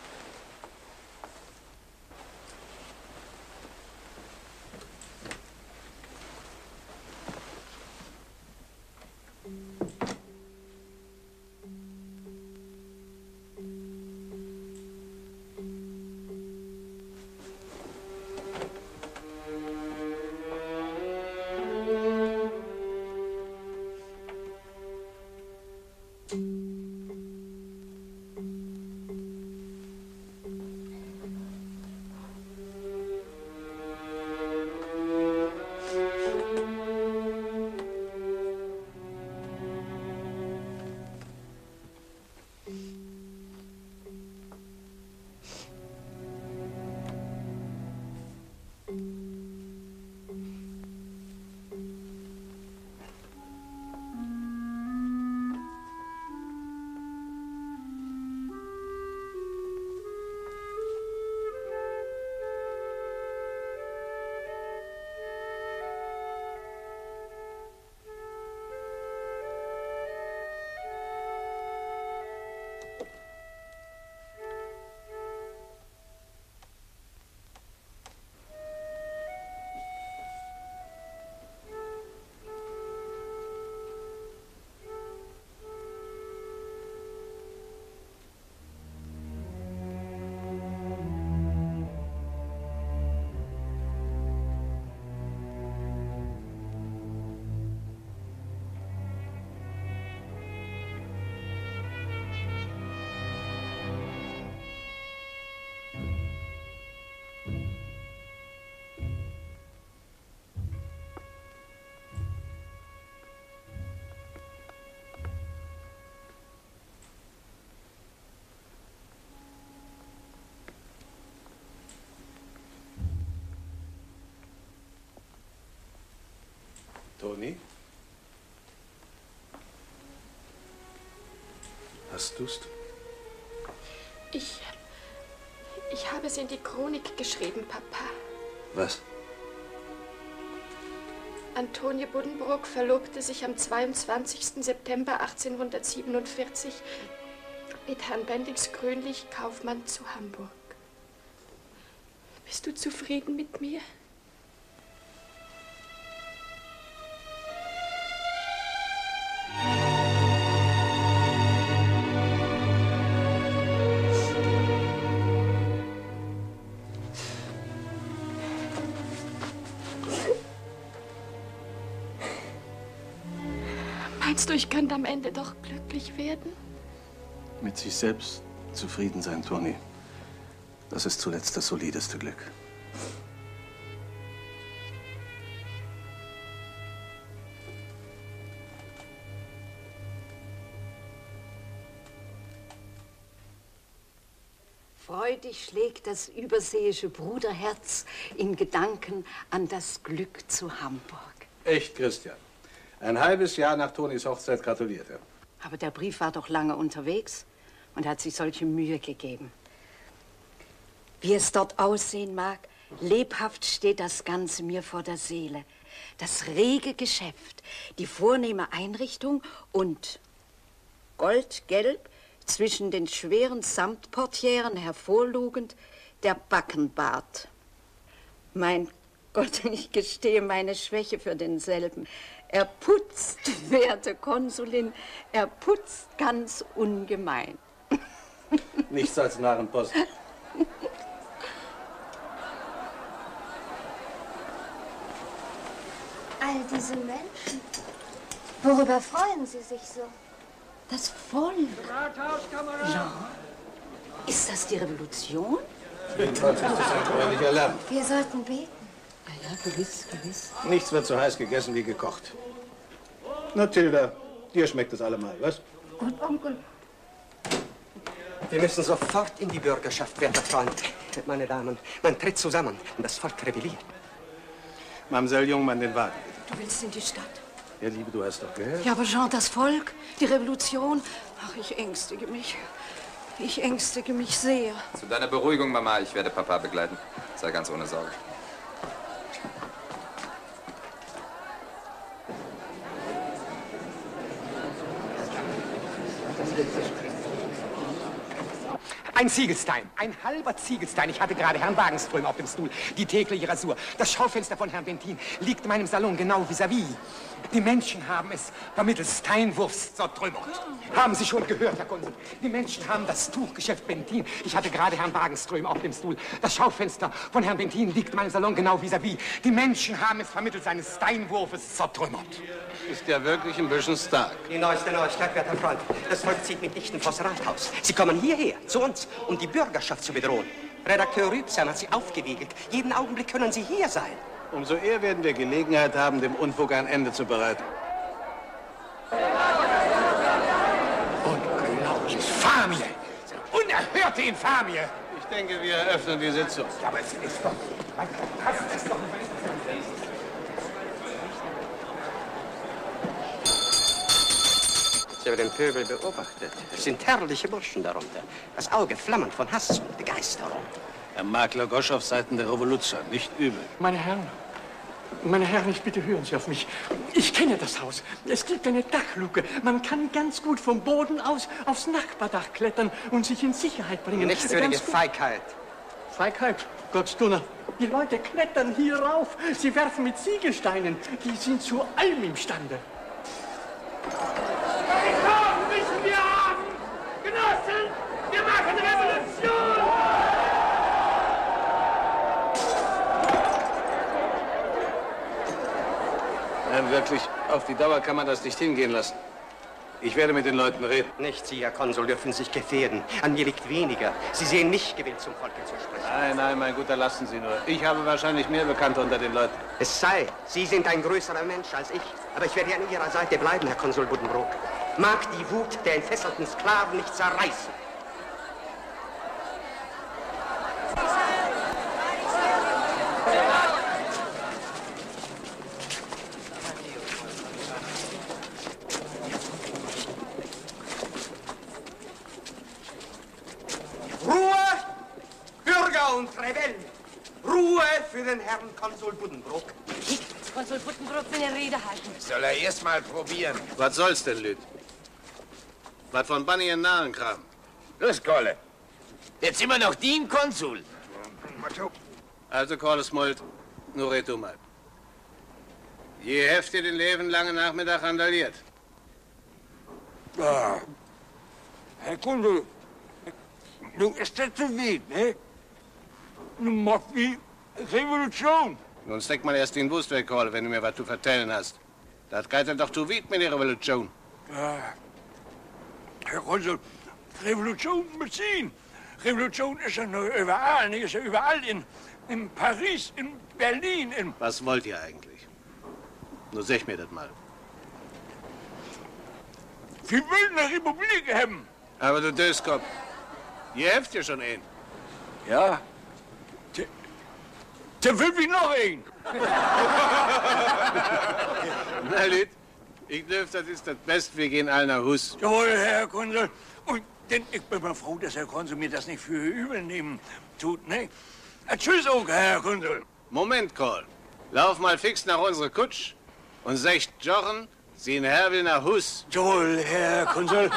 Toni? Hast du's? Ich... Ich habe es in die Chronik geschrieben, Papa. Was? Antonie Buddenbrook verlobte sich am zweiundzwanzigsten September achtzehnhundertsiebenundvierzig mit Herrn Bendix Grünlich, Kaufmann zu Hamburg. Bist du zufrieden mit mir? Meinst du, ich könnte am Ende doch glücklich werden? Mit sich selbst zufrieden sein, Toni. Das ist zuletzt das solideste Glück. Freudig schlägt das überseeische Bruderherz in Gedanken an das Glück zu Hamburg. Echt, Christian. Ein halbes Jahr nach Tonis Hochzeit gratulierte. Aber der Brief war doch lange unterwegs und hat sich solche Mühe gegeben. Wie es dort aussehen mag, lebhaft steht das Ganze mir vor der Seele. Das rege Geschäft, die vornehme Einrichtung und goldgelb zwischen den schweren Samtportieren hervorlugend der Backenbart. Mein Gott, ich gestehe meine Schwäche für denselben. Er putzt, werte Konsulin, er putzt ganz ungemein. Nichts als Narrenpost. All diese Menschen. Worüber freuen sie sich so? Das Volk. Jean, ist das die Revolution? Jedenfalls ist es ein treulicher Lärm. Wir sollten beten. Ah ja, gewiss, gewiss. Nichts wird so heiß gegessen wie gekocht. Na, Tilda, dir schmeckt es allemal, was? Und Onkel. Wir müssen sofort in die Bürgerschaft, werter Freund. Meine Damen, man tritt zusammen und das Volk rebelliert. Mamsell Jungmann, den Wagen. Du willst in die Stadt? Ja, Liebe, du hast doch gehört. Ja, aber Jean, das Volk, die Revolution. Ach, ich ängstige mich. Ich ängstige mich sehr. Zu deiner Beruhigung, Mama, ich werde Papa begleiten. Sei ganz ohne Sorge. Ein Ziegelstein, ein halber Ziegelstein. Ich hatte gerade Herrn Wagenström auf dem Stuhl. Die tägliche Rasur. Das Schaufenster von Herrn Bentin liegt in meinem Salon genau vis-à-vis. Die Menschen haben es vermittels Steinwurfs zertrümmert. Haben Sie schon gehört, Herr Konsul? Die Menschen haben das Tuchgeschäft Bentin. Ich hatte gerade Herrn Wagenström auf dem Stuhl. Das Schaufenster von Herrn Bentin liegt in meinem Salon genau vis-à-vis. Die Menschen haben es vermittels eines Steinwurfes zertrümmert. Ist ja wirklich ein bisschen stark. Die neueste Neuigkeit, werter Freund. Das Volk zieht mit Dichten vors Rathaus. Sie kommen hierher, zu uns, um die Bürgerschaft zu bedrohen. Redakteur Rübsam hat sie aufgewiegelt. Jeden Augenblick können Sie hier sein. Umso eher werden wir Gelegenheit haben, dem Unfug ein Ende zu bereiten. Unglaublich. Infamie! Unerhörte Infamie! Ich denke, wir eröffnen die Sitzung. Ja, aber es ist doch... Das ist doch... Ich habe den Pöbel beobachtet. Es sind herrliche Burschen darunter. Das Auge flammend von Hass und Begeisterung. Herr Makler Gosch auf Seiten der Revolution, nicht übel. Meine Herren, meine Herren, ich bitte, hören Sie auf mich. Ich kenne das Haus. Es gibt eine Dachluke. Man kann ganz gut vom Boden aus aufs Nachbardach klettern und sich in Sicherheit bringen. Nichtswürdige Feigheit. Feigheit? Gottsdunner. Die Leute klettern hier rauf. Sie werfen mit Ziegelsteinen. Die sind zu allem imstande. Reform müssen wir haben! Genossen, wir machen Revolution! Nein, wirklich, auf die Dauer kann man das nicht hingehen lassen. Ich werde mit den Leuten reden. Nicht Sie, Herr Konsul, dürfen sich gefährden. An mir liegt weniger. Sie sehen mich gewillt, zum Volke zu sprechen. Nein, nein, mein Guter, lassen Sie nur. Ich habe wahrscheinlich mehr Bekannte unter den Leuten. Es sei, Sie sind ein größerer Mensch als ich. Aber ich werde an Ihrer Seite bleiben, Herr Konsul Buddenbrook. Mag die Wut der entfesselten Sklaven nicht zerreißen. Ruhe, Bürger und Rebellen! Ruhe für den Herrn Konsul Buddenbrook. Ich, Konsul Buddenbrook, will eine Rede halten. Soll er erst mal probieren. Was soll's denn, Lüd? Was von Bunny in Narrenkram? Los, Kolle. Jetzt immer noch die im Konsul. Also, Kolle Smolt, nur red du mal. Je heft ihr den Leben lange Nachmittag randaliert? Ah, Herr Konsul, nu is dat te weten, hè? Nu mag die Revolution. Nun steck mal erst den Wust weg, Kolle, wenn du mir was zu vertellen hast. Das geht dann doch zu weit mit der Revolution. Ah, Herr Konsul, Revolution moet zien. Revolution is er nu überall, niet? Is er überall in, in Paris, in Berlin, in... Was wollt ihr eigentlich? Nur sag mir das mal. Wir wollen eine Republik haben. Aber du Döskopf, ihr heft ja schon einen. Ja. Da will ich noch einen. Na, Lüd, ich glaube, das ist das Beste. Wir gehen alle nach Hus. Jawohl, Herr Konsul. Und denn ich bin mal froh, dass Herr Konsul mir das nicht für übel nehmen tut, ne? Tschüss, Onkel, Herr Konsul. Moment, Kohl. Lauf mal fix nach unserer Kutsch und secht Jochen, sie in Herr will nach Hus. Jawohl, Herr Konsul.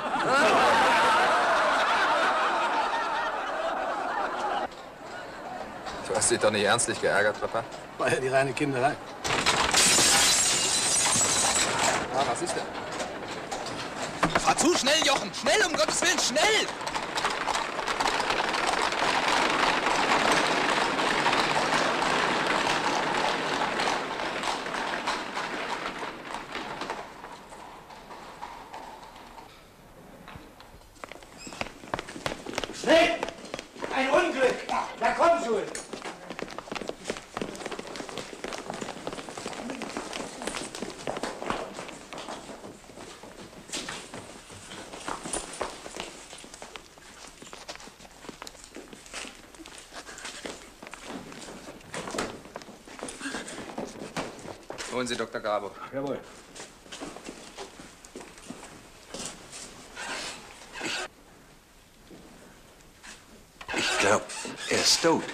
Du hast dich doch nicht ernstlich geärgert, Papa? War ja die reine Kinderei. Ah, was ist denn? Fahr zu schnell, Jochen! Schnell, um Gottes Willen, schnell! Nicht! Ein Unglück! Herr Konsul! Holen Sie Doktor Grabo. Jawohl. Ich glaube, er ist tot.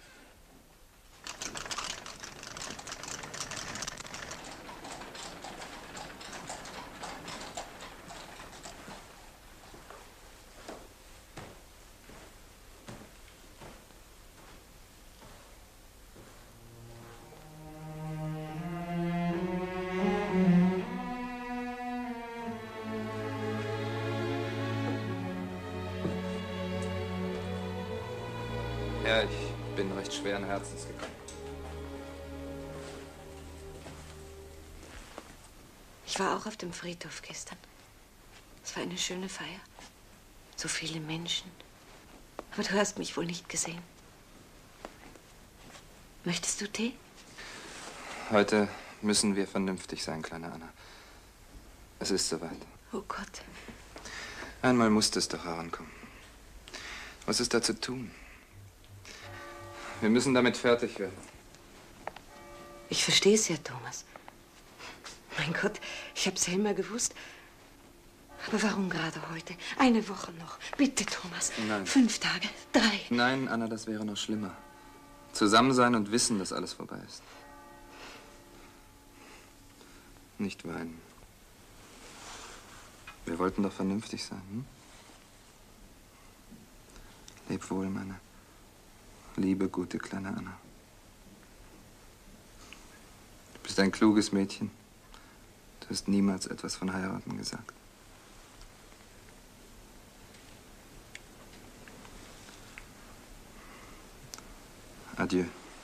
Ja, ich bin recht schweren Herzens gekommen. Ich war auch auf dem Friedhof gestern. Es war eine schöne Feier. So viele Menschen. Aber du hast mich wohl nicht gesehen. Möchtest du Tee? Heute müssen wir vernünftig sein, kleine Anna. Es ist soweit. Oh Gott. Einmal musste es doch herankommen. Was ist da zu tun? Wir müssen damit fertig werden. Ich verstehe es ja, Thomas. Mein Gott, ich hab's ja immer gewusst. Aber warum gerade heute? Eine Woche noch. Bitte, Thomas. Nein. Fünf Tage, drei. Nein, Anna, das wäre noch schlimmer. Zusammen sein und wissen, dass alles vorbei ist. Nicht weinen. Wir wollten doch vernünftig sein, hm? Leb wohl, meine liebe, gute kleine Anna. Du bist ein kluges Mädchen. Du hast niemals etwas von heiraten gesagt. Adieu.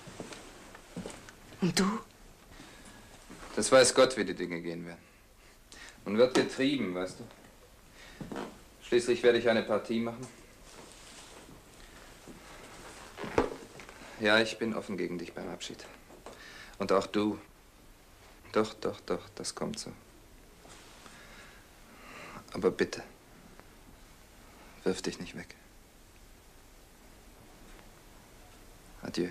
Und du? Das weiß Gott, wie die Dinge gehen werden. Man wird getrieben, weißt du. Schließlich werde ich eine Partie machen. Ja, ich bin offen gegen dich beim Abschied. Und auch du. Doch, doch, doch, das kommt so. Aber bitte, wirf dich nicht weg. Adieu.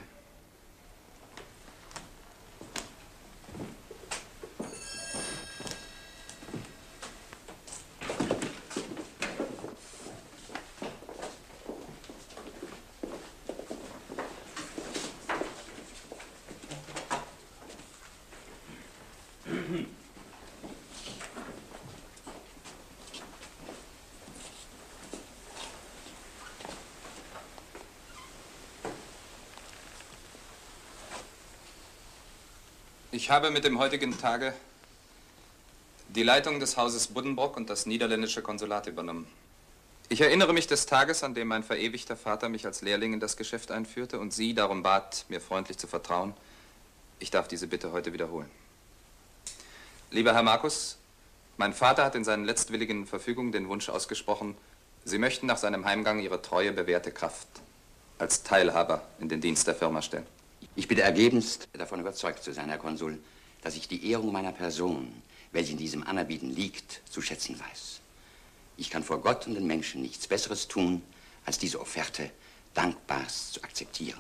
Ich habe mit dem heutigen Tage die Leitung des Hauses Buddenbrock und das niederländische Konsulat übernommen. Ich erinnere mich des Tages, an dem mein verewigter Vater mich als Lehrling in das Geschäft einführte und Sie darum bat, mir freundlich zu vertrauen. Ich darf diese Bitte heute wiederholen. Lieber Herr Markus, mein Vater hat in seinen letztwilligen Verfügungen den Wunsch ausgesprochen, Sie möchten nach seinem Heimgang Ihre treue, bewährte Kraft als Teilhaber in den Dienst der Firma stellen. Ich bin ergebenst davon überzeugt zu sein, Herr Konsul, dass ich die Ehrung meiner Person, welche in diesem Anerbieten liegt, zu schätzen weiß. Ich kann vor Gott und den Menschen nichts Besseres tun, als diese Offerte dankbarst zu akzeptieren.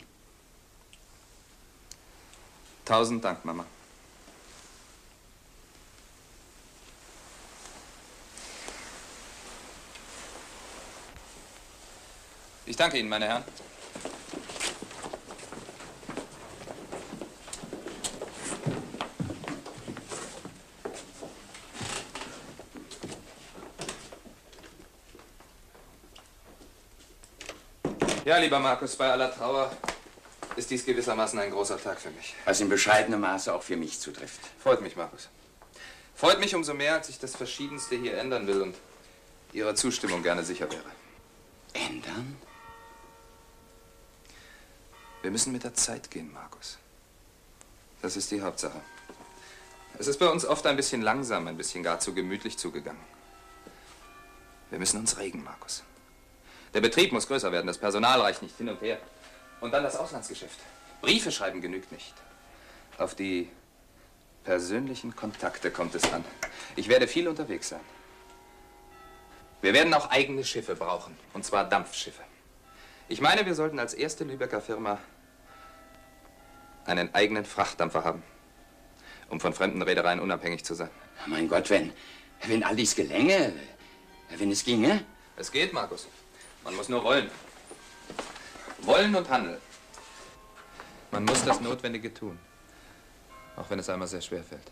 Tausend Dank, Mama. Ich danke Ihnen, meine Herren. Ja, lieber Markus, bei aller Trauer ist dies gewissermaßen ein großer Tag für mich. Was in bescheidenem Maße auch für mich zutrifft. Freut mich, Markus. Freut mich umso mehr, als ich das Verschiedenste hier ändern will und Ihrer Zustimmung gerne sicher wäre. Ändern? Wir müssen mit der Zeit gehen, Markus. Das ist die Hauptsache. Es ist bei uns oft ein bisschen langsam, ein bisschen gar zu gemütlich zugegangen. Wir müssen uns regen, Markus. Der Betrieb muss größer werden, das Personal reicht nicht hin und her. Und dann das Auslandsgeschäft. Briefe schreiben genügt nicht. Auf die persönlichen Kontakte kommt es an. Ich werde viel unterwegs sein. Wir werden auch eigene Schiffe brauchen, und zwar Dampfschiffe. Ich meine, wir sollten als erste Lübecker Firma einen eigenen Frachtdampfer haben, um von fremden Reedereien unabhängig zu sein. Mein Gott, wenn, wenn all dies gelänge, wenn es ginge. Es geht, Markus. Man muss nur wollen. Wollen und handeln. Man muss das Notwendige tun, auch wenn es einmal sehr schwer fällt.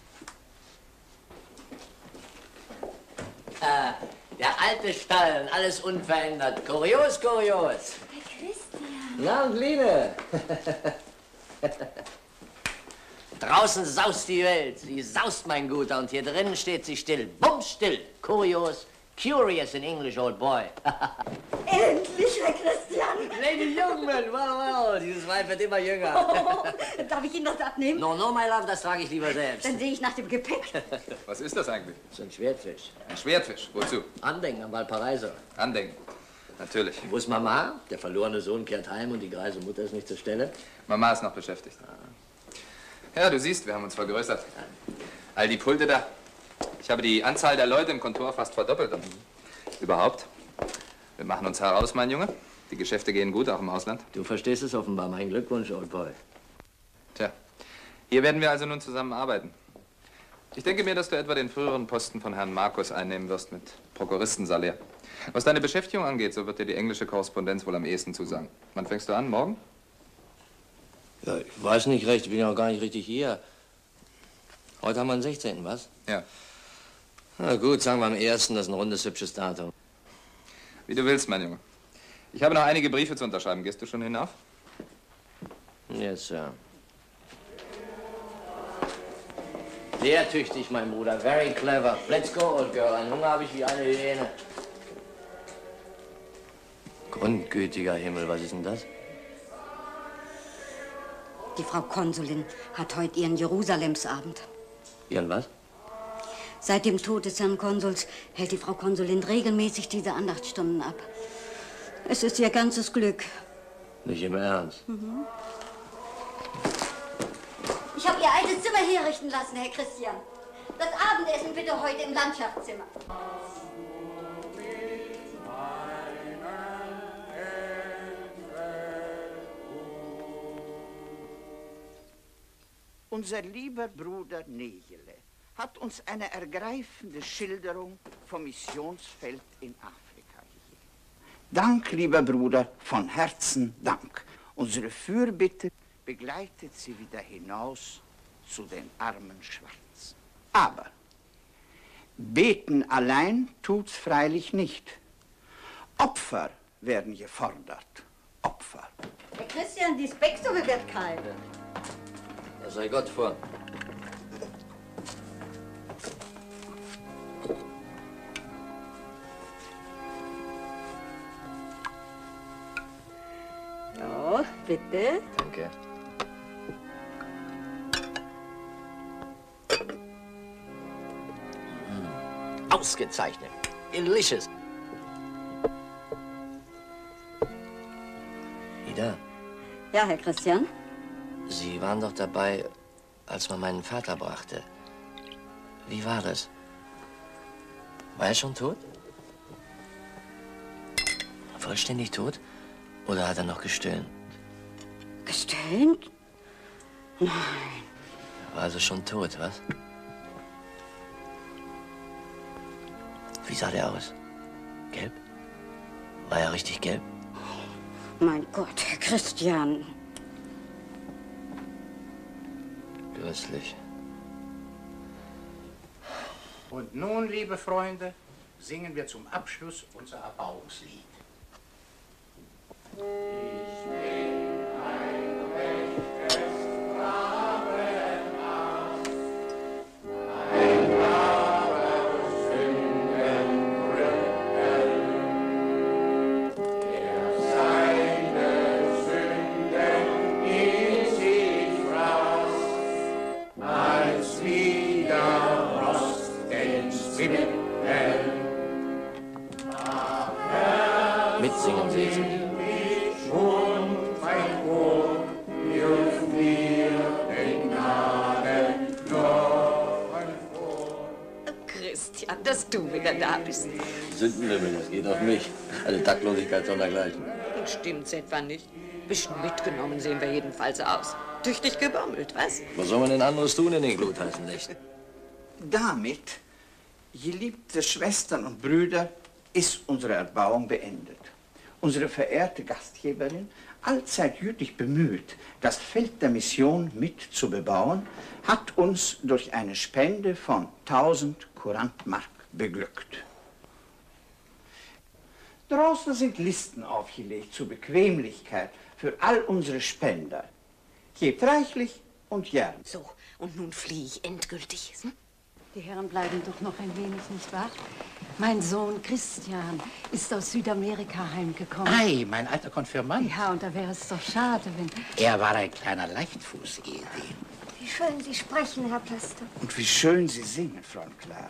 Äh, der alte Stall, alles unverändert. Kurios, kurios. Herr Christian. Na und Line? Draußen saust die Welt. Sie saust, mein Guter. Und hier drinnen steht sie still. Bums still. Kurios. Curious in English, old boy. Endlich, Herr Christian. Lady Jungmann, wow, wow. Dieses Weib wird immer jünger. Oh, darf ich Ihnen das abnehmen? No, no, my love, das trage ich lieber selbst. Dann sehe ich nach dem Gepäck. Was ist das eigentlich? Das ist ein Schwertfisch. Ein Schwertfisch? Wozu? Andenken an Valparaiso. Andenken. Natürlich. Wo ist Mama? Der verlorene Sohn kehrt heim und die greise Mutter ist nicht zur Stelle. Mama ist noch beschäftigt. Ja, du siehst, wir haben uns vergrößert. All die Pulte da. Ich habe die Anzahl der Leute im Kontor fast verdoppelt. Und überhaupt, wir machen uns heraus, mein Junge. Die Geschäfte gehen gut, auch im Ausland. Du verstehst es offenbar. Mein Glückwunsch, old boy. Tja, hier werden wir also nun zusammenarbeiten. Ich denke mir, dass du etwa den früheren Posten von Herrn Markus einnehmen wirst mit Prokuristensalär. Was deine Beschäftigung angeht, so wird dir die englische Korrespondenz wohl am ehesten zusagen. Wann fängst du an? Morgen? Ja, ich weiß nicht recht. Ich bin ja auch gar nicht richtig hier. Heute haben wir den sechzehnten, was? Ja. Na gut, sagen wir am ersten. Das ist ein rundes, hübsches Datum. Wie du willst, mein Junge. Ich habe noch einige Briefe zu unterschreiben. Gehst du schon hinauf? Yes, Sir. Sehr tüchtig, mein Bruder. Very clever. Let's go, old girl. Einen Hunger habe ich wie eine Hyäne. Grundgütiger Himmel, was ist denn das? Die Frau Konsulin hat heute ihren Jerusalemsabend. Ihren was? Seit dem Tod des Herrn Konsuls hält die Frau Konsulin regelmäßig diese Andachtsstunden ab. Es ist ihr ganzes Glück. Nicht im Ernst. Mhm. Ich habe ihr altes Zimmer herrichten lassen, Herr Christian. Das Abendessen bitte heute im Landschaftszimmer. Unser lieber Bruder Negele hat uns eine ergreifende Schilderung vom Missionsfeld in Afrika gegeben. Dank, lieber Bruder, von Herzen Dank. Unsere Fürbitte begleitet sie wieder hinaus zu den armen Schwarzen. Aber beten allein tut's freilich nicht. Opfer werden gefordert. Opfer. Herr Christian, die Specksuppe wird kalt. Das sei Gott vor. So, bitte. Danke. Mm. Ausgezeichnet. Delicious. Ida, Ja, Herr Christian? Sie waren doch dabei, als man meinen Vater brachte. Wie war das? War er schon tot? Vollständig tot? Oder hat er noch gestöhnt? Gestöhnt? Nein. Er war also schon tot, was? Wie sah der aus? Gelb? War er richtig gelb? Mein Gott, Herr Christian. Durstig. Und nun, liebe Freunde, singen wir zum Abschluss unser Erbauungslied. Ich bin ein rechtes Rabenhaus, ein wahres Sündenbrücken, der seine Sünden in sich fraß, als wieder Rost ins Wippen. Ach, Herr, Mitsingen Sie jetzt. Und mein Hof, dürfen wir den Namen noch vor. Christian, dass du wieder da bist. Sündenlümmel, das geht auf mich. Eine Taktlosigkeit sondergleichen. Und stimmt's etwa nicht? Bisschen mitgenommen sehen wir jedenfalls aus. Tüchtig gebaumelt, was? Was soll man denn anderes tun in den glutheißen Nächten? Damit, geliebte Schwestern und Brüder, ist unsere Erbauung beendet. Unsere verehrte Gastgeberin, allzeit gütig bemüht, das Feld der Mission mit zu bebauen, hat uns durch eine Spende von tausend Kurantmark beglückt. Draußen sind Listen aufgelegt zur Bequemlichkeit für all unsere Spender. Gebt reichlich und gern. So, und nun fliehe ich endgültig. Hm? Die Herren bleiben doch noch ein wenig, nicht wahr? Mein Sohn Christian ist aus Südamerika heimgekommen. Ei, mein alter Konfirmand. Ja, und da wäre es doch schade, wenn... Er war ein kleiner Leichtfuß, ehedem. Wie schön Sie sprechen, Herr Pastor. Und wie schön Sie singen, Frau Clara.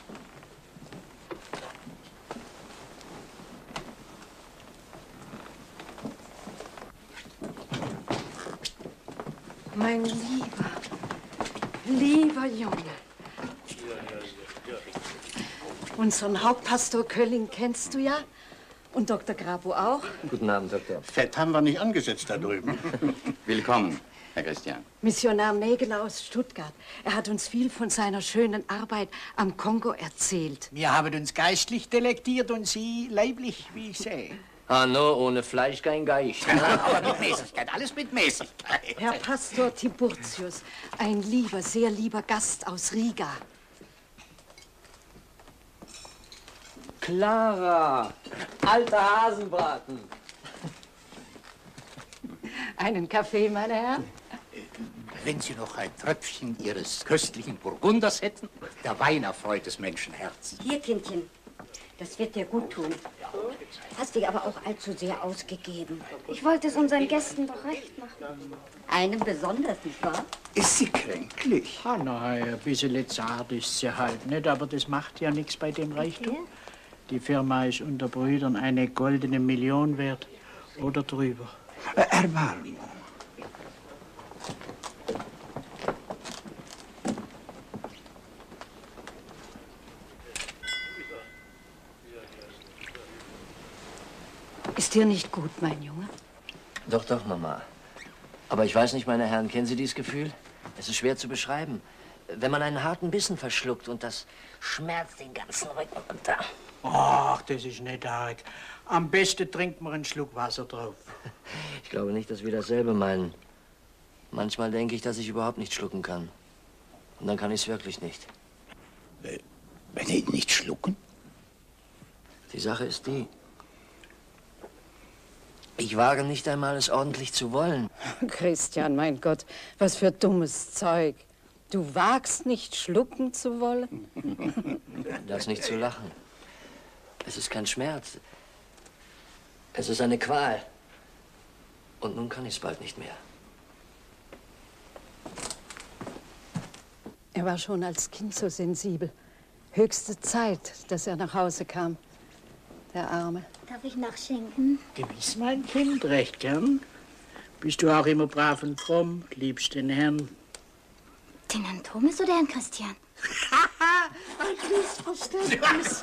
Mein lieber, lieber Junge. Unseren Hauptpastor Kölling kennst du ja. Und Doktor Grabo auch. Guten Abend, Doktor. Fett haben wir nicht angesetzt da drüben. Willkommen, Herr Christian. Missionar Mägeler aus Stuttgart. Er hat uns viel von seiner schönen Arbeit am Kongo erzählt. Wir haben uns geistlich delektiert und Sie leiblich, wie ich sehe. Hanno, ohne Fleisch kein Geist. Aber mit Mäßigkeit, alles mit Mäßigkeit. Herr Pastor Tiburtius, ein lieber, sehr lieber Gast aus Riga. Clara, alter Hasenbraten. Einen Kaffee, meine Herren? Wenn Sie noch ein Tröpfchen Ihres köstlichen Burgunders hätten, der Wein erfreut des Menschenherzen. Hier, Kindchen, das wird dir gut tun. Hast dich aber auch allzu sehr ausgegeben. Ich wollte es unseren Gästen doch recht machen. Einem besonders, nicht wahr? Ist sie kränklich? Ah, naja, ein bisschen zart ist sie halt nicht, aber das macht ja nichts bei dem Reichtum. Ja. Die Firma ist unter Brüdern eine goldene Million wert oder drüber. Äh, Erbarmung. Ist dir nicht gut, mein Junge? Doch, doch, Mama. Aber ich weiß nicht, meine Herren, kennen Sie dieses Gefühl? Es ist schwer zu beschreiben. Wenn man einen harten Bissen verschluckt und das schmerzt den ganzen Rücken runter. Ach, das ist nicht arg. Am besten trinkt man einen Schluck Wasser drauf. Ich glaube nicht, dass wir dasselbe meinen. Manchmal denke ich, dass ich überhaupt nicht schlucken kann. Und dann kann ich es wirklich nicht. Wenn Sie nicht schlucken? Die Sache ist die. Ich wage nicht einmal, es ordentlich zu wollen. Christian, mein Gott, was für dummes Zeug. Du wagst nicht, schlucken zu wollen? Das nicht zu lachen. Es ist kein Schmerz. Es ist eine Qual. Und nun kann ich es bald nicht mehr. Er war schon als Kind so sensibel. Höchste Zeit, dass er nach Hause kam. Der Arme. Darf ich nachschenken? Gewiss, mein Kind, recht gern. Bist du auch immer brav und fromm, liebst den Herrn? Den Herrn Thomas oder Herrn Christian? Ein Missverständnis.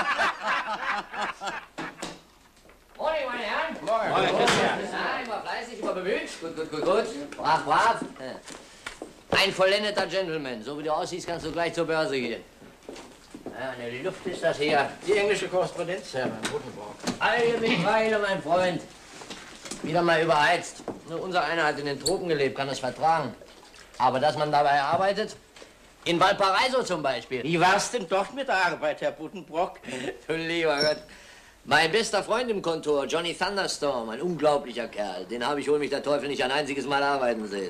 Moin, meine Herren. Moin. Moin, Christian. Ja, immer fleißig, immer bemüht. Gut, gut, gut, gut. Brav, brav. Ein vollendeter Gentleman. So wie du aussiehst, kannst du gleich zur Börse gehen. Ja, eine Luft ist das hier. Die englische Korrespondenz, Herr Buddenbrock. Eile mich Weile, mein Freund. Wieder mal überheizt. Nur unser einer hat in den Tropen gelebt, kann es vertragen. Aber dass man dabei arbeitet, in Valparaiso zum Beispiel. Wie war's denn dort mit der Arbeit, Herr Buddenbrock? Du lieber Gott. Mein bester Freund im Kontor, Johnny Thunderstorm, ein unglaublicher Kerl. Den habe ich wohl mich der Teufel nicht ein einziges Mal arbeiten sehen.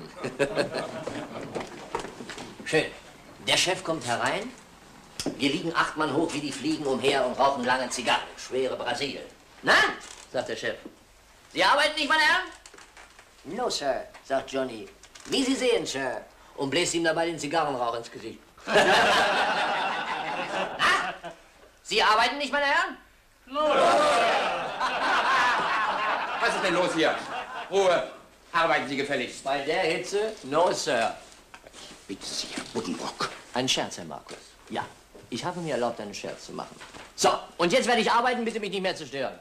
Schön. Der Chef kommt herein. Wir liegen acht Mann hoch wie die Fliegen umher und rauchen lange Zigarren. Schwere Brasil. Na, sagt der Chef. Sie arbeiten nicht, meine Herren? No, Sir, sagt Johnny. Wie Sie sehen, Sir. Und bläst ihm dabei den Zigarrenrauch ins Gesicht. Na? Sie arbeiten nicht, meine Herren? No, Sir. Was ist denn los hier? Ruhe. Arbeiten Sie gefälligst. Bei der Hitze? No, Sir. Bitte Sie, Herr Buddenbrock. Ein Scherz, Herr Markus. Ja, ich habe mir erlaubt, einen Scherz zu machen. So, und jetzt werde ich arbeiten, bitte mich nicht mehr zu stören.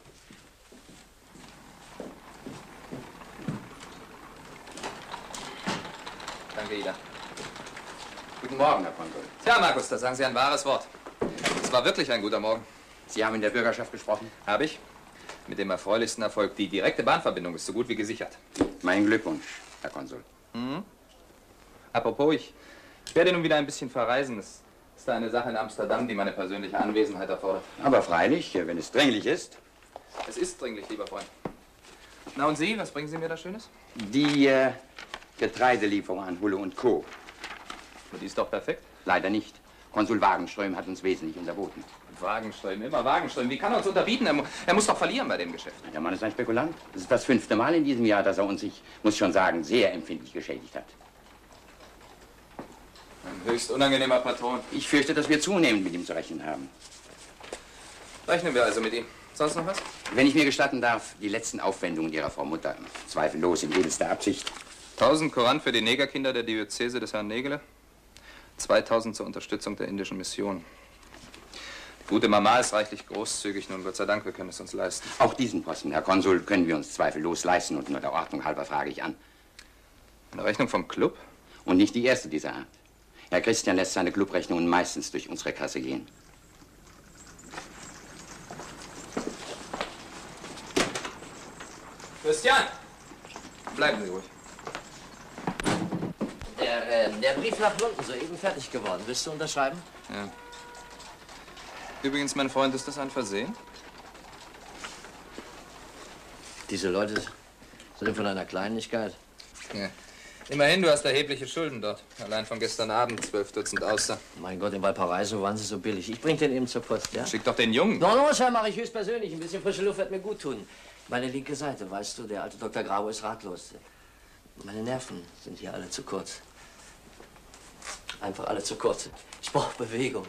Danke, Ida. Guten Morgen, Herr Konsul. Tja, Markus, da sagen Sie ein wahres Wort. Es war wirklich ein guter Morgen. Sie haben in der Bürgerschaft gesprochen? Habe ich. Mit dem erfreulichsten Erfolg. Die direkte Bahnverbindung ist so gut wie gesichert. Mein Glückwunsch, Herr Konsul. Mhm. Apropos, ich werde nun wieder ein bisschen verreisen. Es ist da eine Sache in Amsterdam, die meine persönliche Anwesenheit erfordert. Aber freilich, wenn es dringlich ist. Es ist dringlich, lieber Freund. Na und Sie, was bringen Sie mir da Schönes? Die äh, Getreidelieferung an Hulle und Co. Die ist doch perfekt. Leider nicht. Konsul Wagenström hat uns wesentlich unterboten. Wagenström, immer Wagenström. Wie kann er uns unterbieten? Er, mu er muss doch verlieren bei dem Geschäft. Der Mann ist ein Spekulant. Das ist das fünfte Mal in diesem Jahr, dass er uns, ich muss schon sagen, sehr empfindlich geschädigt hat. Ein höchst unangenehmer Patron. Ich fürchte, dass wir zunehmend mit ihm zu rechnen haben. Rechnen wir also mit ihm. Sonst noch was? Wenn ich mir gestatten darf, die letzten Aufwendungen Ihrer Frau Mutter, zweifellos in edelster Absicht. tausend Koran für die Negerkinder der Diözese des Herrn Negele. zweitausend zur Unterstützung der indischen Mission. Die gute Mama ist reichlich großzügig. Nun, Gott sei Dank, wir können es uns leisten. Auch diesen Posten, Herr Konsul, können wir uns zweifellos leisten. Und nur der Ordnung halber frage ich an. Eine Rechnung vom Club? Und nicht die erste dieser Art. Herr Christian lässt seine Clubrechnungen meistens durch unsere Kasse gehen. Christian! Bleiben Sie ruhig. Der, äh, der Brief nach London soeben fertig geworden. Willst du unterschreiben? Ja. Übrigens, mein Freund, ist das ein Versehen? Diese Leute sind von einer Kleinigkeit. Ja. Immerhin, du hast erhebliche Schulden dort. Allein von gestern Abend zwölf Dutzend Auster. Mein Gott, in Valparaiso waren sie so billig. Ich bring den eben zur Post, ja? Schick doch den Jungen. No, no, Sir, mache ich höchstpersönlich. Ein bisschen frische Luft wird mir gut tun. Meine linke Seite, weißt du, der alte Doktor Grabo ist ratlos. Meine Nerven sind hier alle zu kurz. Einfach alle zu kurz. Ich brauche Bewegung.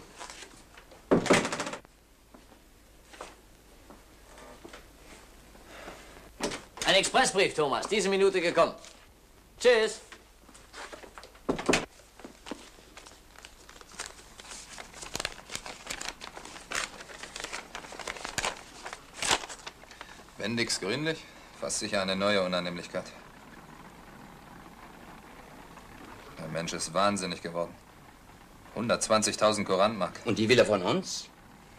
Ein Expressbrief, Thomas. Diese Minute gekommen. Tschüss. Bendix grünlich? Fast sicher eine neue Unannehmlichkeit. Der Mensch ist wahnsinnig geworden. hundertzwanzigtausend Korantmark. Und die will er von uns?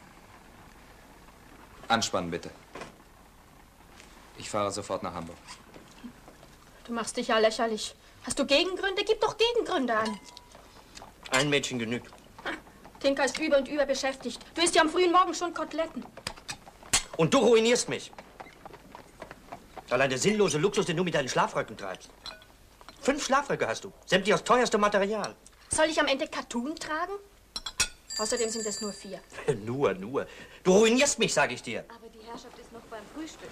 Anspannen, bitte. Ich fahre sofort nach Hamburg. Du machst dich ja lächerlich. Hast du Gegengründe? Gib doch Gegengründe an. Ein Mädchen genügt. Tinka ist über und über beschäftigt. Du isst ja am frühen Morgen schon Koteletten. Und du ruinierst mich. Allein der sinnlose Luxus, den du mit deinen Schlafröcken treibst. Fünf Schlafröcke hast du, sämtlich aus teuerstem Material. Soll ich am Ende Katun tragen? Außerdem sind es nur vier. Nur, nur. Du ruinierst mich, sag ich dir. Aber die Herrschaft ist noch beim Frühstück.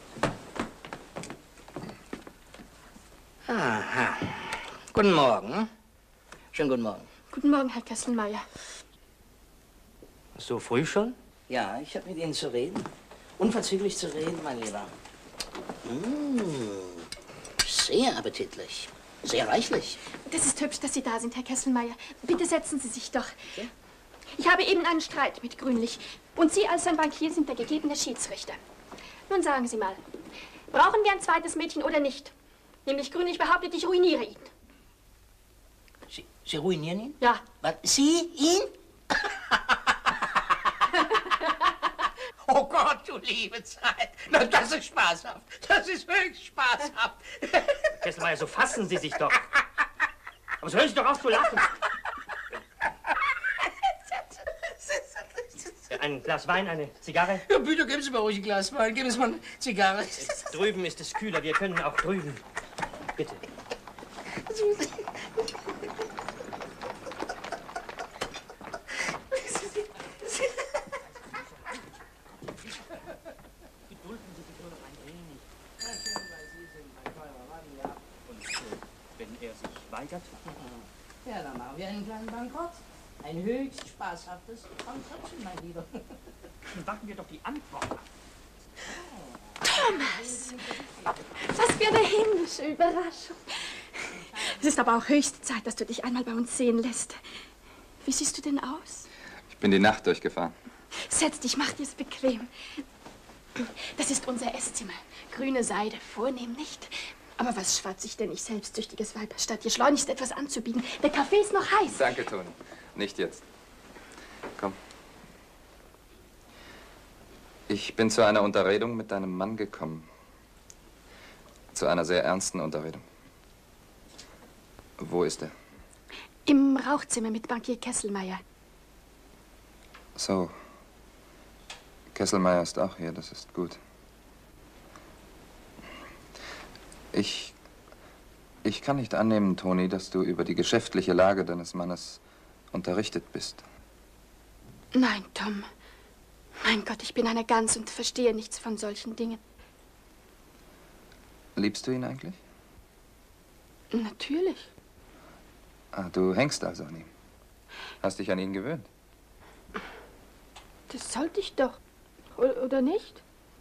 Aha. Guten Morgen. Schönen guten Morgen. Guten Morgen, Herr Kesselmeier. So früh schon? Ja, ich habe mit Ihnen zu reden. Unverzüglich zu reden, mein Lieber. Mmh, sehr appetitlich. Sehr reichlich. Das ist hübsch, dass Sie da sind, Herr Kesselmeier. Bitte setzen Sie sich doch. Okay. Ich habe eben einen Streit mit Grünlich. Und Sie als sein Bankier sind der gegebene Schiedsrichter. Nun sagen Sie mal, brauchen wir ein zweites Mädchen oder nicht? Nämlich Grünlich behauptet, ich ruiniere ihn. Sie, Sie ruinieren ihn? Ja. Was? Sie ihn? Oh Gott, du liebe Zeit. Na, das ist spaßhaft. Das ist höchst spaßhaft. Kesselmeier, so fassen Sie sich doch. Aber so hören Sie doch auf zu lachen. Ein Glas Wein, eine Zigarre? Ja, bitte, geben Sie mir ruhig ein Glas Wein. Geben Sie mal eine Zigarre. Drüben ist es kühler. Wir können auch drüben. Bitte. Weigert? Ja, dann machen wir einen kleinen Bankrott. Ein höchst spaßhaftes Bankettchen, mein Lieber. Dann warten wir doch die Antwort ab. für eine himmlische Überraschung. Es ist aber auch höchste Zeit, dass du dich einmal bei uns sehen lässt. Wie siehst du denn aus? Ich bin die Nacht durchgefahren. Setz dich, mach dir's bequem. Das ist unser Esszimmer. Grüne Seide, vornehm nicht. Aber was schwatze ich denn, ich selbstsüchtiges Weib, statt dir schleunigst etwas anzubieten? Der Kaffee ist noch heiß. Danke, Toni. Nicht jetzt. Komm. Ich bin zu einer Unterredung mit deinem Mann gekommen. Zu einer sehr ernsten Unterredung. Wo ist er? Im Rauchzimmer mit Bankier Kesselmeier. So. Kesselmeier ist auch hier, das ist gut. Ich... Ich kann nicht annehmen, Toni, dass du über die geschäftliche Lage deines Mannes unterrichtet bist. Nein, Tom. Mein Gott, ich bin eine Gans und verstehe nichts von solchen Dingen. Liebst du ihn eigentlich? Natürlich. Ah, du hängst also an ihm. Hast dich an ihn gewöhnt? Das sollte ich doch. O- Oder nicht?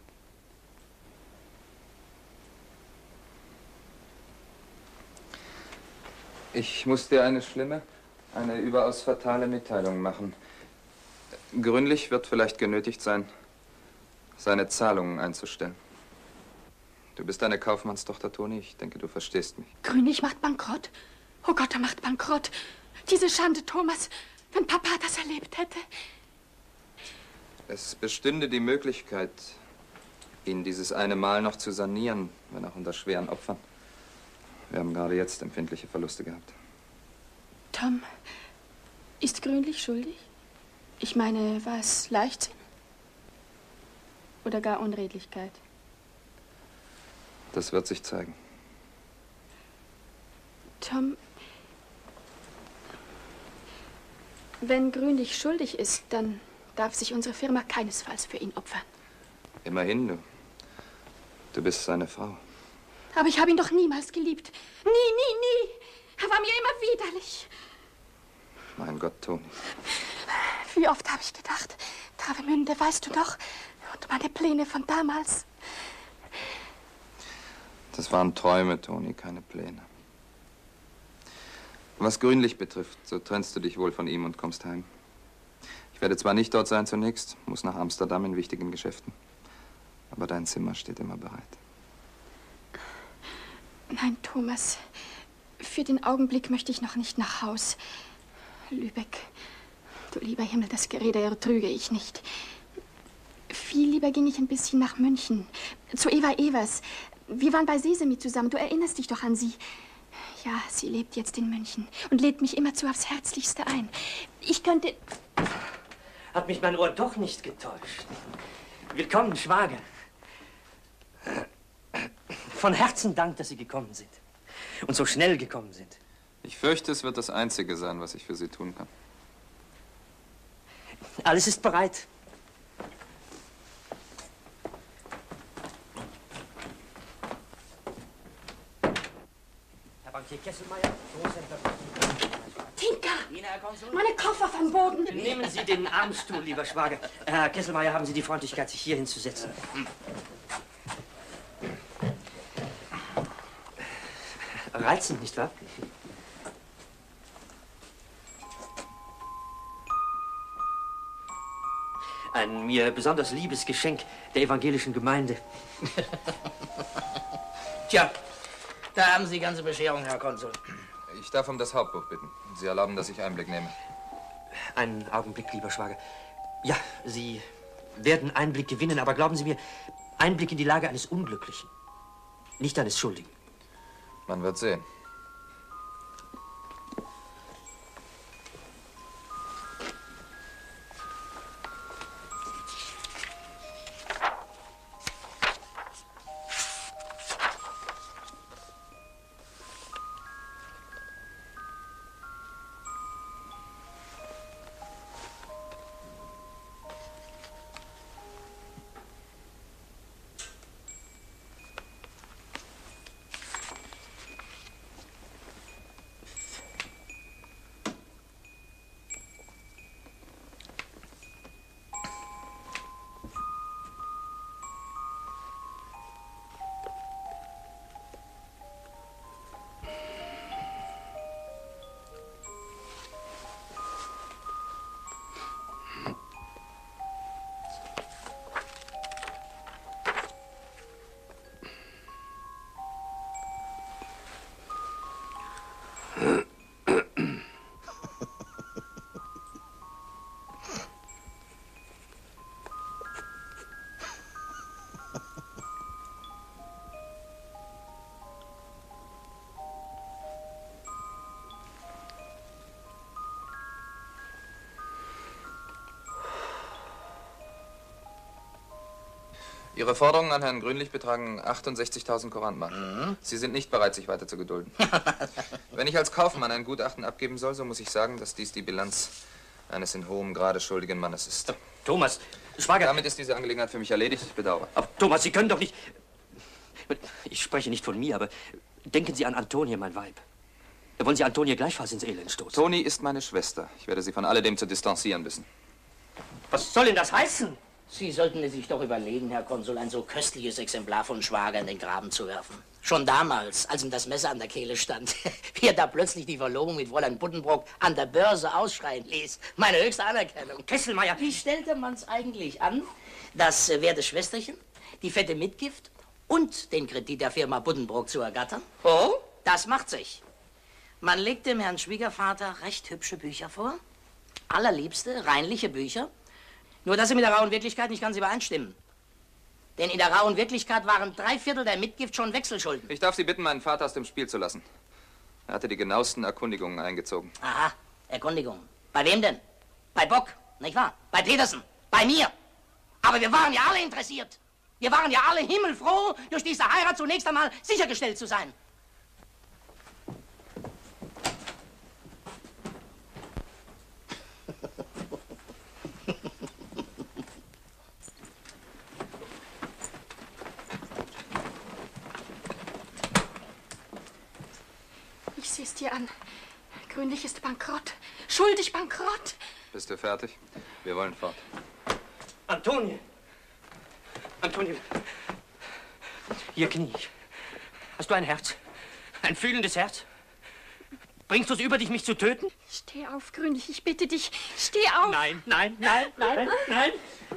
Ich muss dir eine schlimme, eine überaus fatale Mitteilung machen. Grünlich wird vielleicht genötigt sein, seine Zahlungen einzustellen. Du bist eine Kaufmannstochter, Toni. Ich denke, du verstehst mich. Grünlich macht Bankrott. Oh Gott, er macht Bankrott. Diese Schande, Thomas. Wenn Papa das erlebt hätte. Es bestünde die Möglichkeit, ihn dieses eine Mal noch zu sanieren, wenn auch unter schweren Opfern. Wir haben gerade jetzt empfindliche Verluste gehabt. Tom, ist Grünlich schuldig? Ich meine, war es Leichtsinn? Oder gar Unredlichkeit? Das wird sich zeigen. Tom, wenn Grünlich schuldig ist, dann darf sich unsere Firma keinesfalls für ihn opfern. Immerhin, du. Du bist seine Frau. Aber ich habe ihn doch niemals geliebt. Nie, nie, nie. Er war mir immer widerlich. Mein Gott, Toni. Wie oft habe ich gedacht, Travemünde, weißt du noch? Und meine Pläne von damals. Das waren Träume, Toni, keine Pläne. Was Grünlich betrifft, so trennst du dich wohl von ihm und kommst heim. Ich werde zwar nicht dort sein zunächst, muss nach Amsterdam in wichtigen Geschäften. Aber dein Zimmer steht immer bereit. Nein, Thomas. Für den Augenblick möchte ich noch nicht nach Haus. Lübeck. Du lieber Himmel, das Gerede ertrüge ich nicht. Viel lieber ging ich ein bisschen nach München. Zu Eva Evers. Wir waren bei Sesemi zusammen. Du erinnerst dich doch an sie. Ja, sie lebt jetzt in München und lädt mich immerzu aufs Herzlichste ein. Ich könnte... Hat mich mein Ohr doch nicht getäuscht. Willkommen, Schwager. Von Herzen Dank, dass Sie gekommen sind. Und so schnell gekommen sind. Ich fürchte, es wird das Einzige sein, was ich für Sie tun kann. Alles ist bereit. Herr Bankier Kesselmeier, Großhändler. Tinka! Meine Koffer vom Boden! Nehmen Sie den Armstuhl, lieber Schwager. Herr Kesselmeier, haben Sie die Freundlichkeit, sich hier hinzusetzen. Reizend, nicht wahr? Ein mir besonders liebes Geschenk der evangelischen Gemeinde. Tja, da haben Sie die ganze Bescherung, Herr Konsul. Ich darf um das Hauptbuch bitten. Sie erlauben, dass ich Einblick nehme. Einen Augenblick, lieber Schwager. Ja, Sie werden Einblick gewinnen, aber glauben Sie mir, Einblick in die Lage eines Unglücklichen, nicht eines Schuldigen. Man wird sehen. Ihre Forderungen an Herrn Grünlich betragen achtundsechzigtausend Courantmark. Mhm. Sie sind nicht bereit, sich weiter zu gedulden. Wenn ich als Kaufmann ein Gutachten abgeben soll, so muss ich sagen, dass dies die Bilanz eines in hohem Grade schuldigen Mannes ist. Thomas, Schwager... Damit ist diese Angelegenheit für mich erledigt. Ich bedauere. Aber Thomas, Sie können doch nicht... Ich spreche nicht von mir, aber denken Sie an Antonie, mein Weib. Wollen Sie Antonie gleichfalls ins Elend stoßen? Toni ist meine Schwester. Ich werde sie von alledem zu distanzieren wissen. Was soll denn das heißen? Sie sollten es sich doch überlegen, Herr Konsul, ein so köstliches Exemplar von Schwager in den Graben zu werfen. Schon damals, als ihm das Messer an der Kehle stand, wie er da plötzlich die Verlobung mit Fräulein Buddenbrock an der Börse ausschreien ließ. Meine höchste Anerkennung. Kesselmeier! Wie stellte man's eigentlich an, das äh, werte Schwesterchen, die fette Mitgift und den Kredit der Firma Buddenbrock zu ergattern? Oh? Das macht sich. Man legt dem Herrn Schwiegervater recht hübsche Bücher vor. Allerliebste, reinliche Bücher. Nur, dass sie mit der rauen Wirklichkeit nicht ganz übereinstimmen. Denn in der rauen Wirklichkeit waren drei Viertel der Mitgift schon Wechselschulden. Ich darf Sie bitten, meinen Vater aus dem Spiel zu lassen. Er hatte die genauesten Erkundigungen eingezogen. Aha, Erkundigungen. Bei wem denn? Bei Bock, nicht wahr? Bei Petersen, bei mir. Aber wir waren ja alle interessiert. Wir waren ja alle himmelfroh, durch diese Heirat zunächst einmal sichergestellt zu sein. Ich sehe es dir an. Grünlich ist bankrott. Schuldig bankrott. Bist du fertig? Wir wollen fort. Antonie! Antonie! Hier knie ich. Hast du ein Herz? Ein fühlendes Herz? Bringst du es über dich, mich zu töten? Steh auf, Grünlich, ich bitte dich. Steh auf! Nein, nein, nein, nein, nein!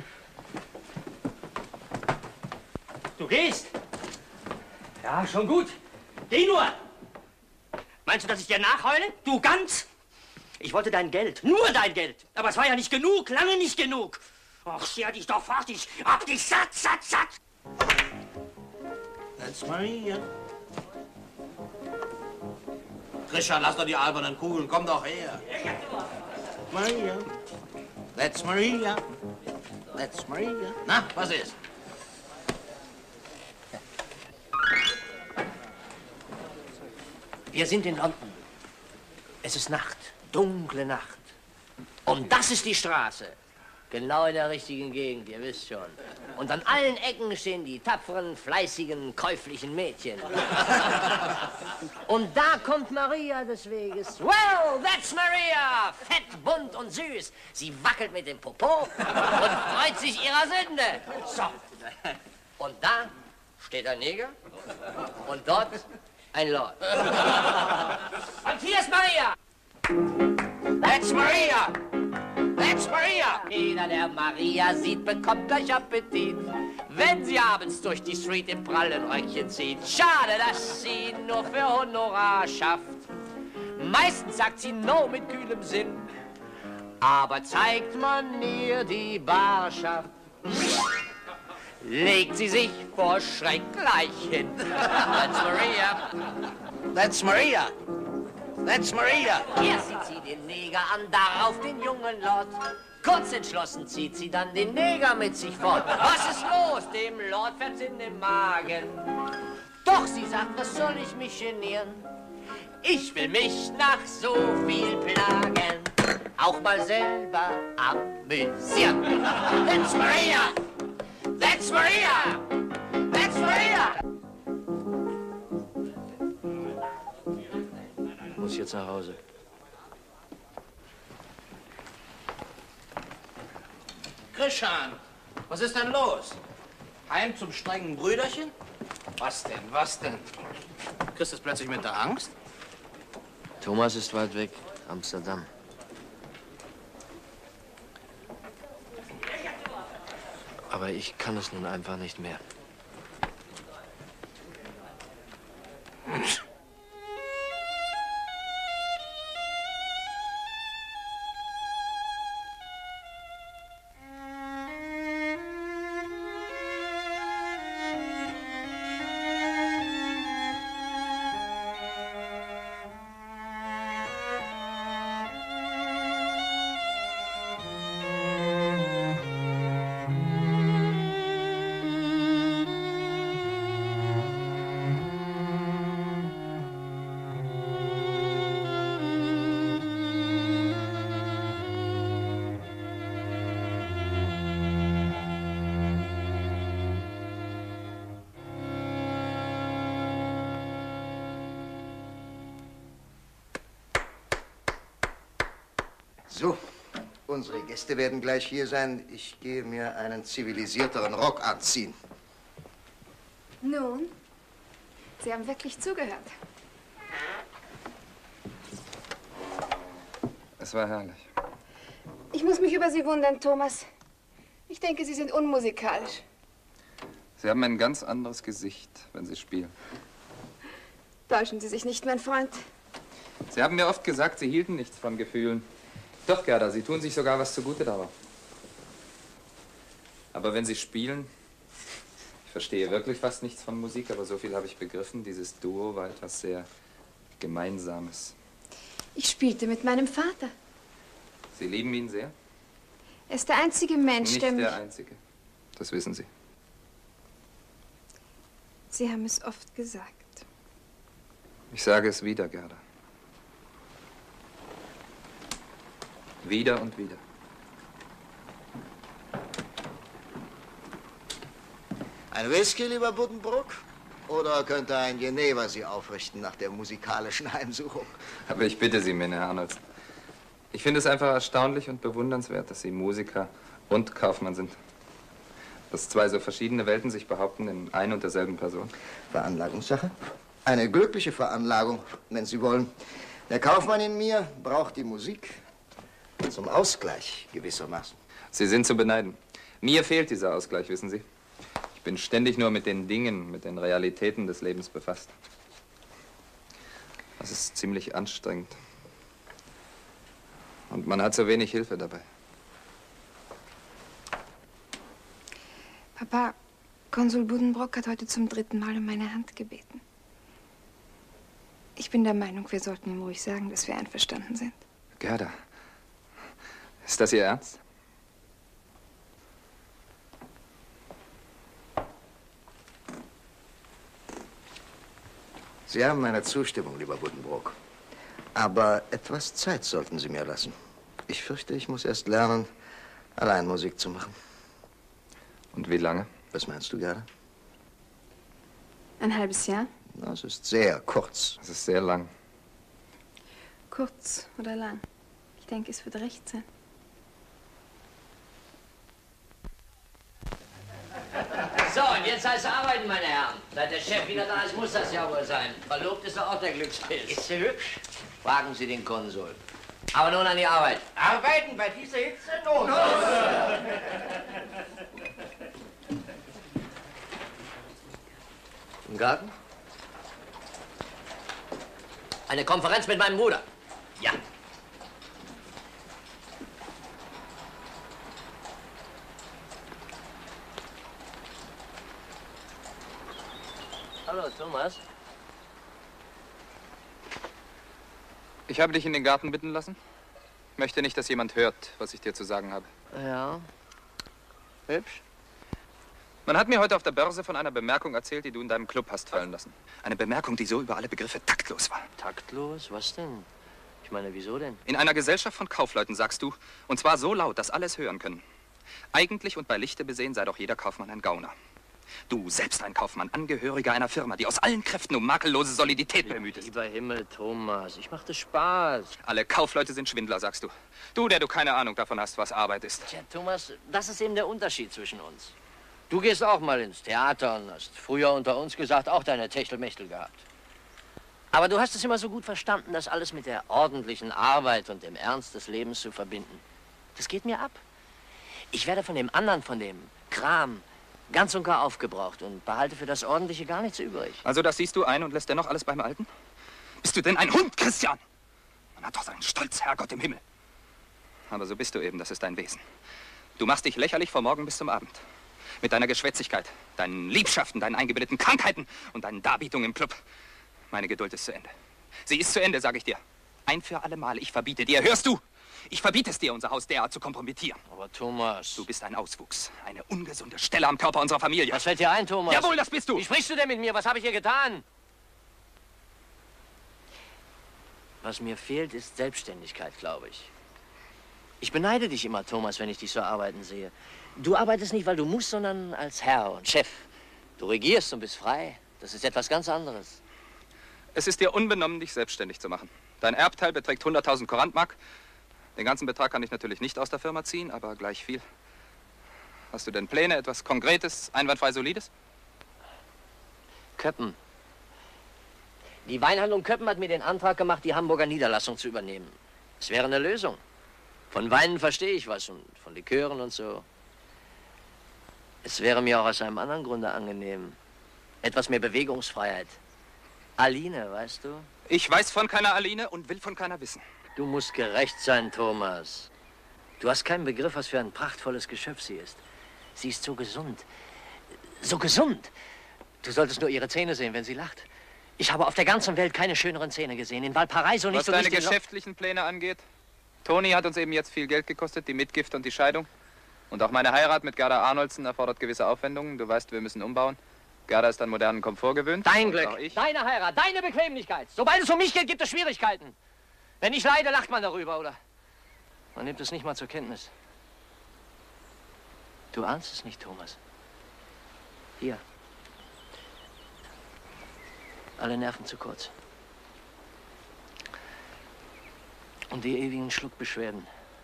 Du gehst! Ja, schon gut. Geh nur! Meinst du, dass ich dir nachheule? Du Gans? Ich wollte dein Geld, nur dein Geld. Aber es war ja nicht genug, lange nicht genug. Ach, scher dich doch fort, ich hab dich satt, satt, satt. That's Maria. Christian, lass doch die albernen Kugeln, komm doch her. Maria. That's Maria. That's Maria. Na, was ist? Wir sind in London. Es ist Nacht, dunkle Nacht. Und das ist die Straße. Genau in der richtigen Gegend, ihr wisst schon. Und an allen Ecken stehen die tapferen, fleißigen, käuflichen Mädchen. Und da kommt Maria des Weges. Well, that's Maria! Fett, bunt und süß. Sie wackelt mit dem Popo und freut sich ihrer Sünde. So. Und da steht ein Neger und dort ein Lord. Und hier ist Maria! That's Maria! That's Maria! Jeder, der Maria sieht, bekommt gleich Appetit, wenn sie abends durch die Street im prallen Röckchen zieht. Schade, dass sie nur für Honorar schafft. Meistens sagt sie No mit kühlem Sinn, aber zeigt man ihr die Barschaft, legt sie sich vor Schreck gleich hin. That's Maria. That's Maria. That's Maria. Erst sieht sie den Neger an, darauf den jungen Lord. Kurz entschlossen zieht sie dann den Neger mit sich fort. Was ist los? Dem Lord fährt's in den Magen. Doch sie sagt, was soll ich mich genieren? Ich will mich nach so viel Plagen auch mal selber amüsieren. That's Maria! That's Maria! That's Maria! Ich muss jetzt nach Hause. Christian, was ist denn los? Heim zum strengen Brüderchen? Was denn, was denn? Kriegst du es plötzlich mit der Angst? Thomas ist weit weg, Amsterdam. Aber ich kann es nun einfach nicht mehr. So, unsere Gäste werden gleich hier sein. Ich gehe mir einen zivilisierteren Rock anziehen. Nun, Sie haben wirklich zugehört. Es war herrlich. Ich muss mich über Sie wundern, Thomas. Ich denke, Sie sind unmusikalisch. Sie haben ein ganz anderes Gesicht, wenn Sie spielen. Täuschen Sie sich nicht, mein Freund. Sie haben mir oft gesagt, Sie hielten nichts von Gefühlen. Doch, Gerda, Sie tun sich sogar was zugute darauf. Aber wenn Sie spielen, ich verstehe wirklich fast nichts von Musik, aber so viel habe ich begriffen, dieses Duo war etwas sehr Gemeinsames. Ich spielte mit meinem Vater. Sie lieben ihn sehr? Er ist der einzige Mensch, Nicht der mich... der Einzige. Das wissen Sie. Sie haben es oft gesagt. Ich sage es wieder, Gerda. Wieder und wieder. Ein Whisky, lieber Buddenbrook? Oder könnte ein Geneva Sie aufrichten nach der musikalischen Heimsuchung? Aber ich bitte Sie, meine Herr Arnolds. Ich finde es einfach erstaunlich und bewundernswert, dass Sie Musiker und Kaufmann sind. Dass zwei so verschiedene Welten sich behaupten in ein und derselben Person. Veranlagungssache. Eine glückliche Veranlagung, wenn Sie wollen. Der Kaufmann in mir braucht die Musik zum Ausgleich gewissermaßen. Sie sind zu beneiden. Mir fehlt dieser Ausgleich, wissen Sie. Ich bin ständig nur mit den Dingen, mit den Realitäten des Lebens befasst. Das ist ziemlich anstrengend. Und man hat so wenig Hilfe dabei. Papa, Konsul Buddenbrook hat heute zum dritten Mal um meine Hand gebeten. Ich bin der Meinung, wir sollten ihm ruhig sagen, dass wir einverstanden sind. Gerda, ist das Ihr Ernst? Sie haben meine Zustimmung, lieber Buddenbrook. Aber etwas Zeit sollten Sie mir lassen. Ich fürchte, ich muss erst lernen, allein Musik zu machen. Und wie lange? Was meinst du, Gerda? Ein halbes Jahr? Das ist sehr kurz. Das ist sehr lang. Kurz oder lang? Ich denke, es wird recht sein. So, und jetzt heißt es arbeiten, meine Herren. Seit der Chef wieder da ist, muss das ja wohl sein. Verlobt ist doch auch der Glückspilz. Ist sie hübsch? Fragen Sie den Konsul. Aber nun an die Arbeit. Arbeiten bei dieser Hitze? Nun. Im Garten? Eine Konferenz mit meinem Bruder. Ja. Hallo, Thomas. Ich habe dich in den Garten bitten lassen. Ich möchte nicht, dass jemand hört, was ich dir zu sagen habe. Ja. Hübsch. Man hat mir heute auf der Börse von einer Bemerkung erzählt, die du in deinem Club hast fallen lassen. Eine Bemerkung, die so über alle Begriffe taktlos war. Taktlos? Was denn? Ich meine, wieso denn? In einer Gesellschaft von Kaufleuten sagst du, und zwar so laut, dass alles hören können. Eigentlich und bei Lichte besehen sei doch jeder Kaufmann ein Gauner. Du, selbst ein Kaufmann, Angehöriger einer Firma, die aus allen Kräften um makellose Solidität bemüht ist. Lieber Himmel, Thomas, ich machte Spaß. Alle Kaufleute sind Schwindler, sagst du. Du, der du keine Ahnung davon hast, was Arbeit ist. Tja, Thomas, das ist eben der Unterschied zwischen uns. Du gehst auch mal ins Theater und hast früher unter uns gesagt auch deine Techtelmechtel gehabt. Aber du hast es immer so gut verstanden, das alles mit der ordentlichen Arbeit und dem Ernst des Lebens zu verbinden. Das geht mir ab. Ich werde von dem anderen, von dem Kram, ganz und gar aufgebraucht und behalte für das Ordentliche gar nichts übrig. Also das siehst du ein und lässt dennoch alles beim Alten? Bist du denn ein Hund, Christian? Man hat doch seinen Stolz, Herrgott im Himmel. Aber so bist du eben, das ist dein Wesen. Du machst dich lächerlich vom Morgen bis zum Abend. Mit deiner Geschwätzigkeit, deinen Liebschaften, deinen eingebildeten Krankheiten und deinen Darbietungen im Club. Meine Geduld ist zu Ende. Sie ist zu Ende, sage ich dir. Ein für alle Male, ich verbiete dir, hörst du? Ich verbiete es dir, unser Haus derart zu kompromittieren. Aber Thomas... Du bist ein Auswuchs, eine ungesunde Stelle am Körper unserer Familie. Was fällt dir ein, Thomas? Jawohl, das bist du. Wie sprichst du denn mit mir? Was habe ich hier getan? Was mir fehlt, ist Selbstständigkeit, glaube ich. Ich beneide dich immer, Thomas, wenn ich dich so arbeiten sehe. Du arbeitest nicht, weil du musst, sondern als Herr und Chef. Du regierst und bist frei. Das ist etwas ganz anderes. Es ist dir unbenommen, dich selbstständig zu machen. Dein Erbteil beträgt hunderttausend Courantmark. Den ganzen Betrag kann ich natürlich nicht aus der Firma ziehen, aber gleich viel. Hast du denn Pläne, etwas Konkretes, einwandfrei Solides? Köppen. Die Weinhandlung Köppen hat mir den Antrag gemacht, die Hamburger Niederlassung zu übernehmen. Es wäre eine Lösung. Von Weinen verstehe ich was und von Likören und so. Es wäre mir auch aus einem anderen Grunde angenehm. Etwas mehr Bewegungsfreiheit. Aline, weißt du? Ich weiß von keiner Aline und will von keiner wissen. Du musst gerecht sein, Thomas. Du hast keinen Begriff, was für ein prachtvolles Geschöpf sie ist. Sie ist so gesund. So gesund. Du solltest nur ihre Zähne sehen, wenn sie lacht. Ich habe auf der ganzen Welt keine schöneren Zähne gesehen. In Valparaiso nicht. Was so deine nicht in geschäftlichen Pläne angeht, Toni hat uns eben jetzt viel Geld gekostet, die Mitgift und die Scheidung. Und auch meine Heirat mit Gerda Arnoldsen erfordert gewisse Aufwendungen. Du weißt, wir müssen umbauen. Gerda ist an modernen Komfort gewöhnt. Dein Glück, deine Heirat, deine Bequemlichkeit. Sobald es um mich geht, gibt es Schwierigkeiten. Wenn ich leide, lacht man darüber, oder? Man nimmt es nicht mal zur Kenntnis. Du ahnst es nicht, Thomas. Hier. Alle Nerven zu kurz. Und die ewigen Schluckbeschwerden.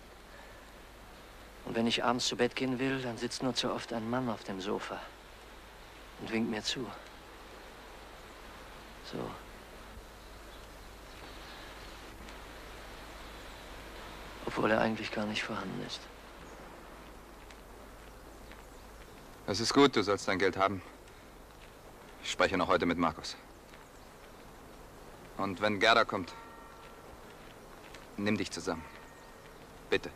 Und wenn ich abends zu Bett gehen will, dann sitzt nur zu oft ein Mann auf dem Sofa und winkt mir zu. So. Obwohl er eigentlich gar nicht vorhanden ist. Es ist gut, du sollst dein Geld haben. Ich spreche noch heute mit Markus. Und wenn Gerda kommt, nimm dich zusammen. Bitte.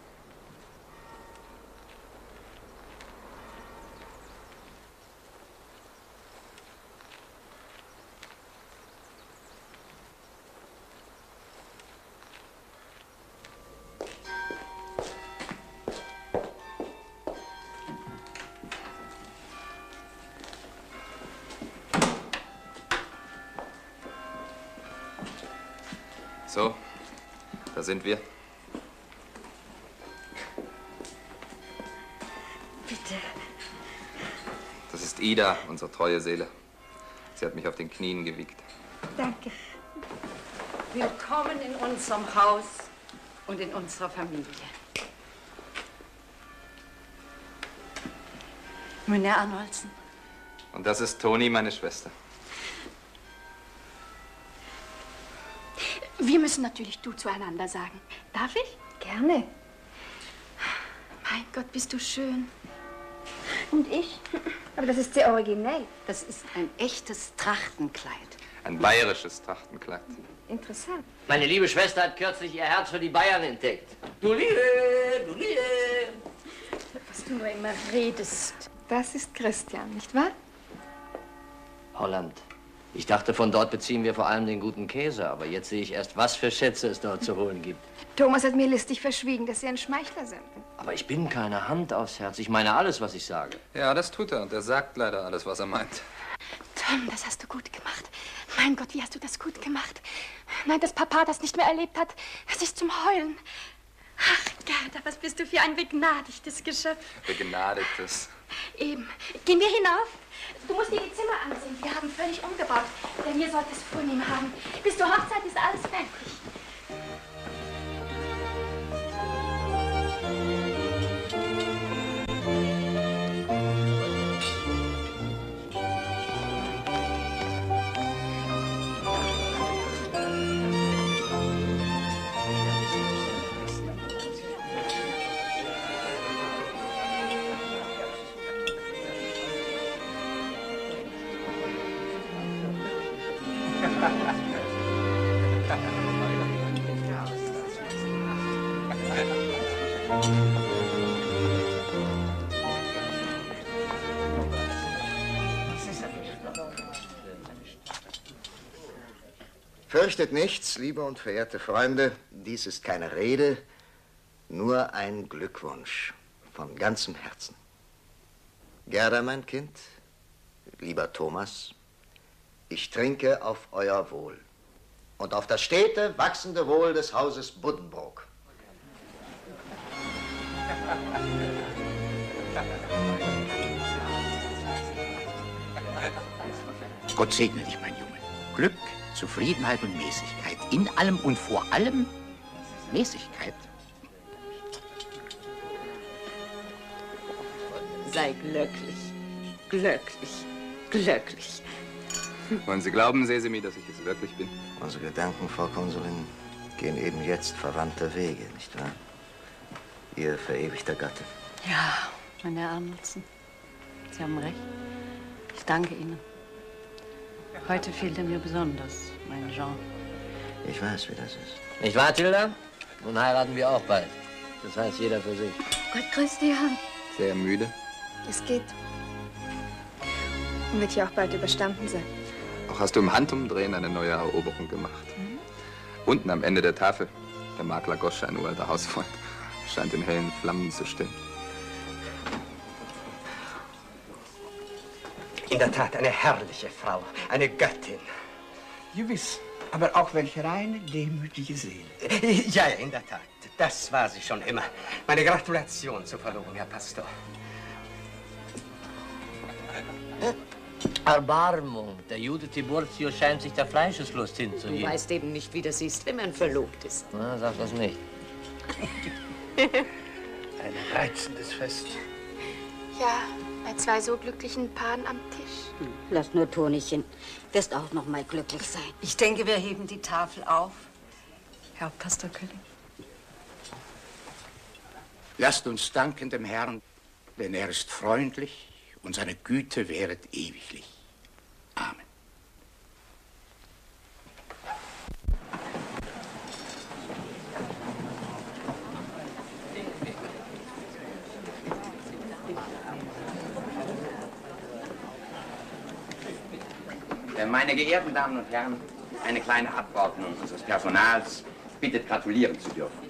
So, da sind wir. Bitte. Das ist Ida, unsere treue Seele. Sie hat mich auf den Knien gewiegt. Danke. Willkommen in unserem Haus und in unserer Familie. Münne Arnoldsen. Und das ist Toni, meine Schwester. Wir müssen natürlich du zueinander sagen. Darf ich? Gerne. Mein Gott, bist du schön. Und ich? Aber das ist sehr originell. Das ist ein echtes Trachtenkleid. Ein bayerisches Trachtenkleid. Interessant. Meine liebe Schwester hat kürzlich ihr Herz für die Bayern entdeckt. Du Liebe, du Liebe. Was du nur immer redest. Das ist Christian, nicht wahr? Holland. Ich dachte, von dort beziehen wir vor allem den guten Käse, aber jetzt sehe ich erst, was für Schätze es dort zu holen gibt. Thomas hat mir listig verschwiegen, dass Sie ein Schmeichler sind. Aber ich bin keine Hand aufs Herz. Ich meine alles, was ich sage. Ja, das tut er und er sagt leider alles, was er meint. Tom, das hast du gut gemacht. Mein Gott, wie hast du das gut gemacht. Nein, dass Papa das nicht mehr erlebt hat, das ist zum Heulen. Ach, Gerda, was bist du für ein begnadigtes Geschöpf. Begnadetes. Eben. Gehen wir hinauf? Du musst dir die Zimmer ansehen. Wir haben völlig umgebaut. Denn hier sollte es vornehm haben. Bis zur Hochzeit ist alles fertig. Fürchtet nichts, liebe und verehrte Freunde. Dies ist keine Rede, nur ein Glückwunsch von ganzem Herzen. Gerda, mein Kind, lieber Thomas, ich trinke auf euer Wohl und auf das stete, wachsende Wohl des Hauses Buddenbrook. Gott segne dich, mein Junge. Glück, Zufriedenheit und Mäßigkeit. In allem und vor allem Mäßigkeit. Sei glücklich, glücklich, glücklich. Wollen Sie glauben, Sesemi, dass ich es wirklich bin? Unsere Gedanken, Frau Konsulin, gehen eben jetzt verwandte Wege, nicht wahr? Ihr verewigter Gatte. Ja, meine Arnoldsen. Sie haben recht. Ich danke Ihnen. Heute fehlt er mir besonders, mein Jean. Ich weiß, wie das ist. Nicht wahr, Tilda? Nun heiraten wir auch bald. Das heißt, jeder für sich. Gott grüß die Herren. Sehr müde. Es geht. Und wird ja auch bald überstanden sein. Auch hast du im Handumdrehen eine neue Eroberung gemacht. Mhm. Unten am Ende der Tafel, der Makler Gosch, ein uralter Hausfreund, scheint in hellen Flammen zu stehen. In der Tat eine herrliche Frau, eine Göttin. Gewiss, aber auch welche reine, demütige Seele. Ja, ja, in der Tat. Das war sie schon immer. Meine Gratulation zur Verlobung, Herr Pastor. Erbarmung. Der Jude Tiburtio scheint sich der Fleischeslust Du hinzugeben. weißt eben nicht, wie das ist, wenn man verlobt ist. Na, sag das nicht. Ein reizendes Fest. Ja, bei zwei so glücklichen Paaren am Tisch. Hm, lass nur Tonischen. Wirst auch noch mal glücklich sein. Ich denke, wir heben die Tafel auf. Herr Pastor König. Lasst uns danken dem Herrn, denn er ist freundlich und seine Güte währet ewiglich. Amen. Meine geehrten Damen und Herren, eine kleine Abordnung unseres Personals bittet gratulieren zu dürfen.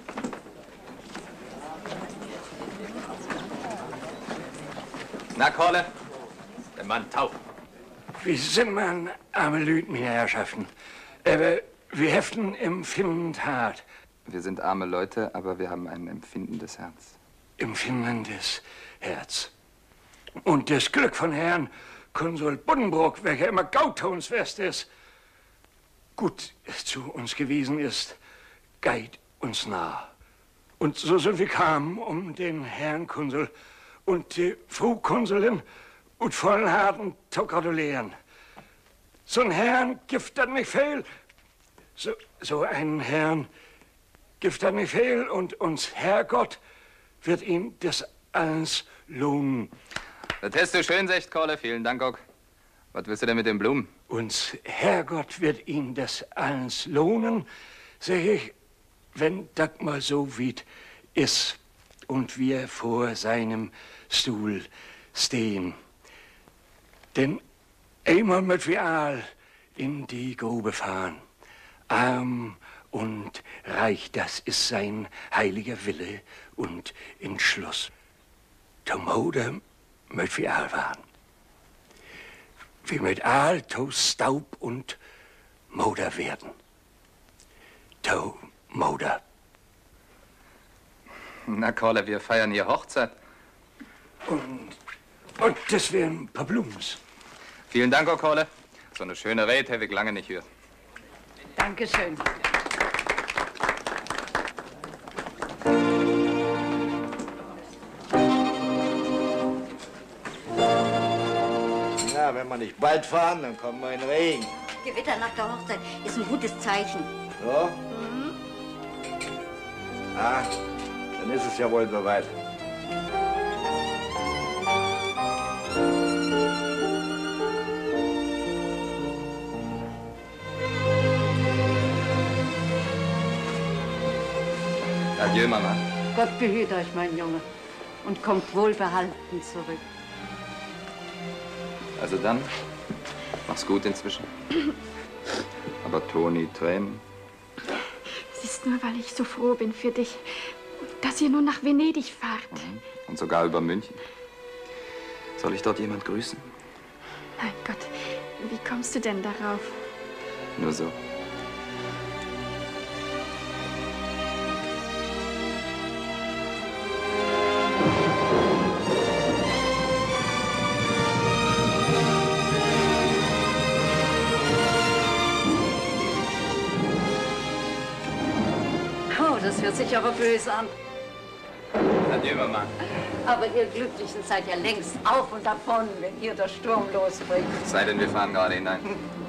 Na, Korle, der Mann taub. Wie sind man arme Lüd, meine Herrschaften? Aber wir heften empfindend hart. Wir sind arme Leute, aber wir haben ein empfindendes Herz. Empfindendes Herz. Und das Glück von Herrn Konsul Buddenbrook, welcher immer gautonsfest ist, gut zu uns gewesen ist, geht uns nah. Und so sind wir kamen, um den Herrn Konsul und die Frau Konsulin und vollen Herzen zu gratulieren. So ein Herrn gibt das nicht fehl. So, so einen Herrn gibt das nicht fehl und uns Herrgott wird ihm das alles lohnen. Das hast du schön gesagt, Korle. Vielen Dank auch. Was willst du denn mit den Blumen? Uns Herrgott wird ihn das alles lohnen, sag ich, wenn das mal so weit ist und wir vor seinem Stuhl stehen. Denn einmal mit wir all in die Grube fahren, arm und reich, das ist sein heiliger Wille und Entschluss. Tom Oder mit wir all waren. Wir mit all to Staub und Moder werden. To Moder. Na, Korle, wir feiern hier Hochzeit. Und, und das wären ein paar Blumens. Vielen Dank, Korle. So eine schöne Rede habe ich lange nicht gehört. Dankeschön. Na, wenn wir nicht bald fahren, dann kommen wir in Regen. Gewitter nach der Hochzeit ist ein gutes Zeichen. So? Mhm. Ah, dann ist es ja wohl soweit. Adieu, Mama. Gott behüte euch, mein Junge, und kommt wohlbehalten zurück. Also dann, mach's gut inzwischen. Aber Toni, Tränen. Es ist nur, weil ich so froh bin für dich, dass ihr nun nach Venedig fahrt. Mhm. Und sogar über München. Soll ich dort jemand grüßen? Mein Gott, wie kommst du denn darauf? Nur so. Oh, das hört sich aber böse an. Adieu, Mama. Aber ihr Glücklichen seid ja längst auf und davon, wenn hier der Sturm losbricht. Es sei denn, wir fahren gerade hinein.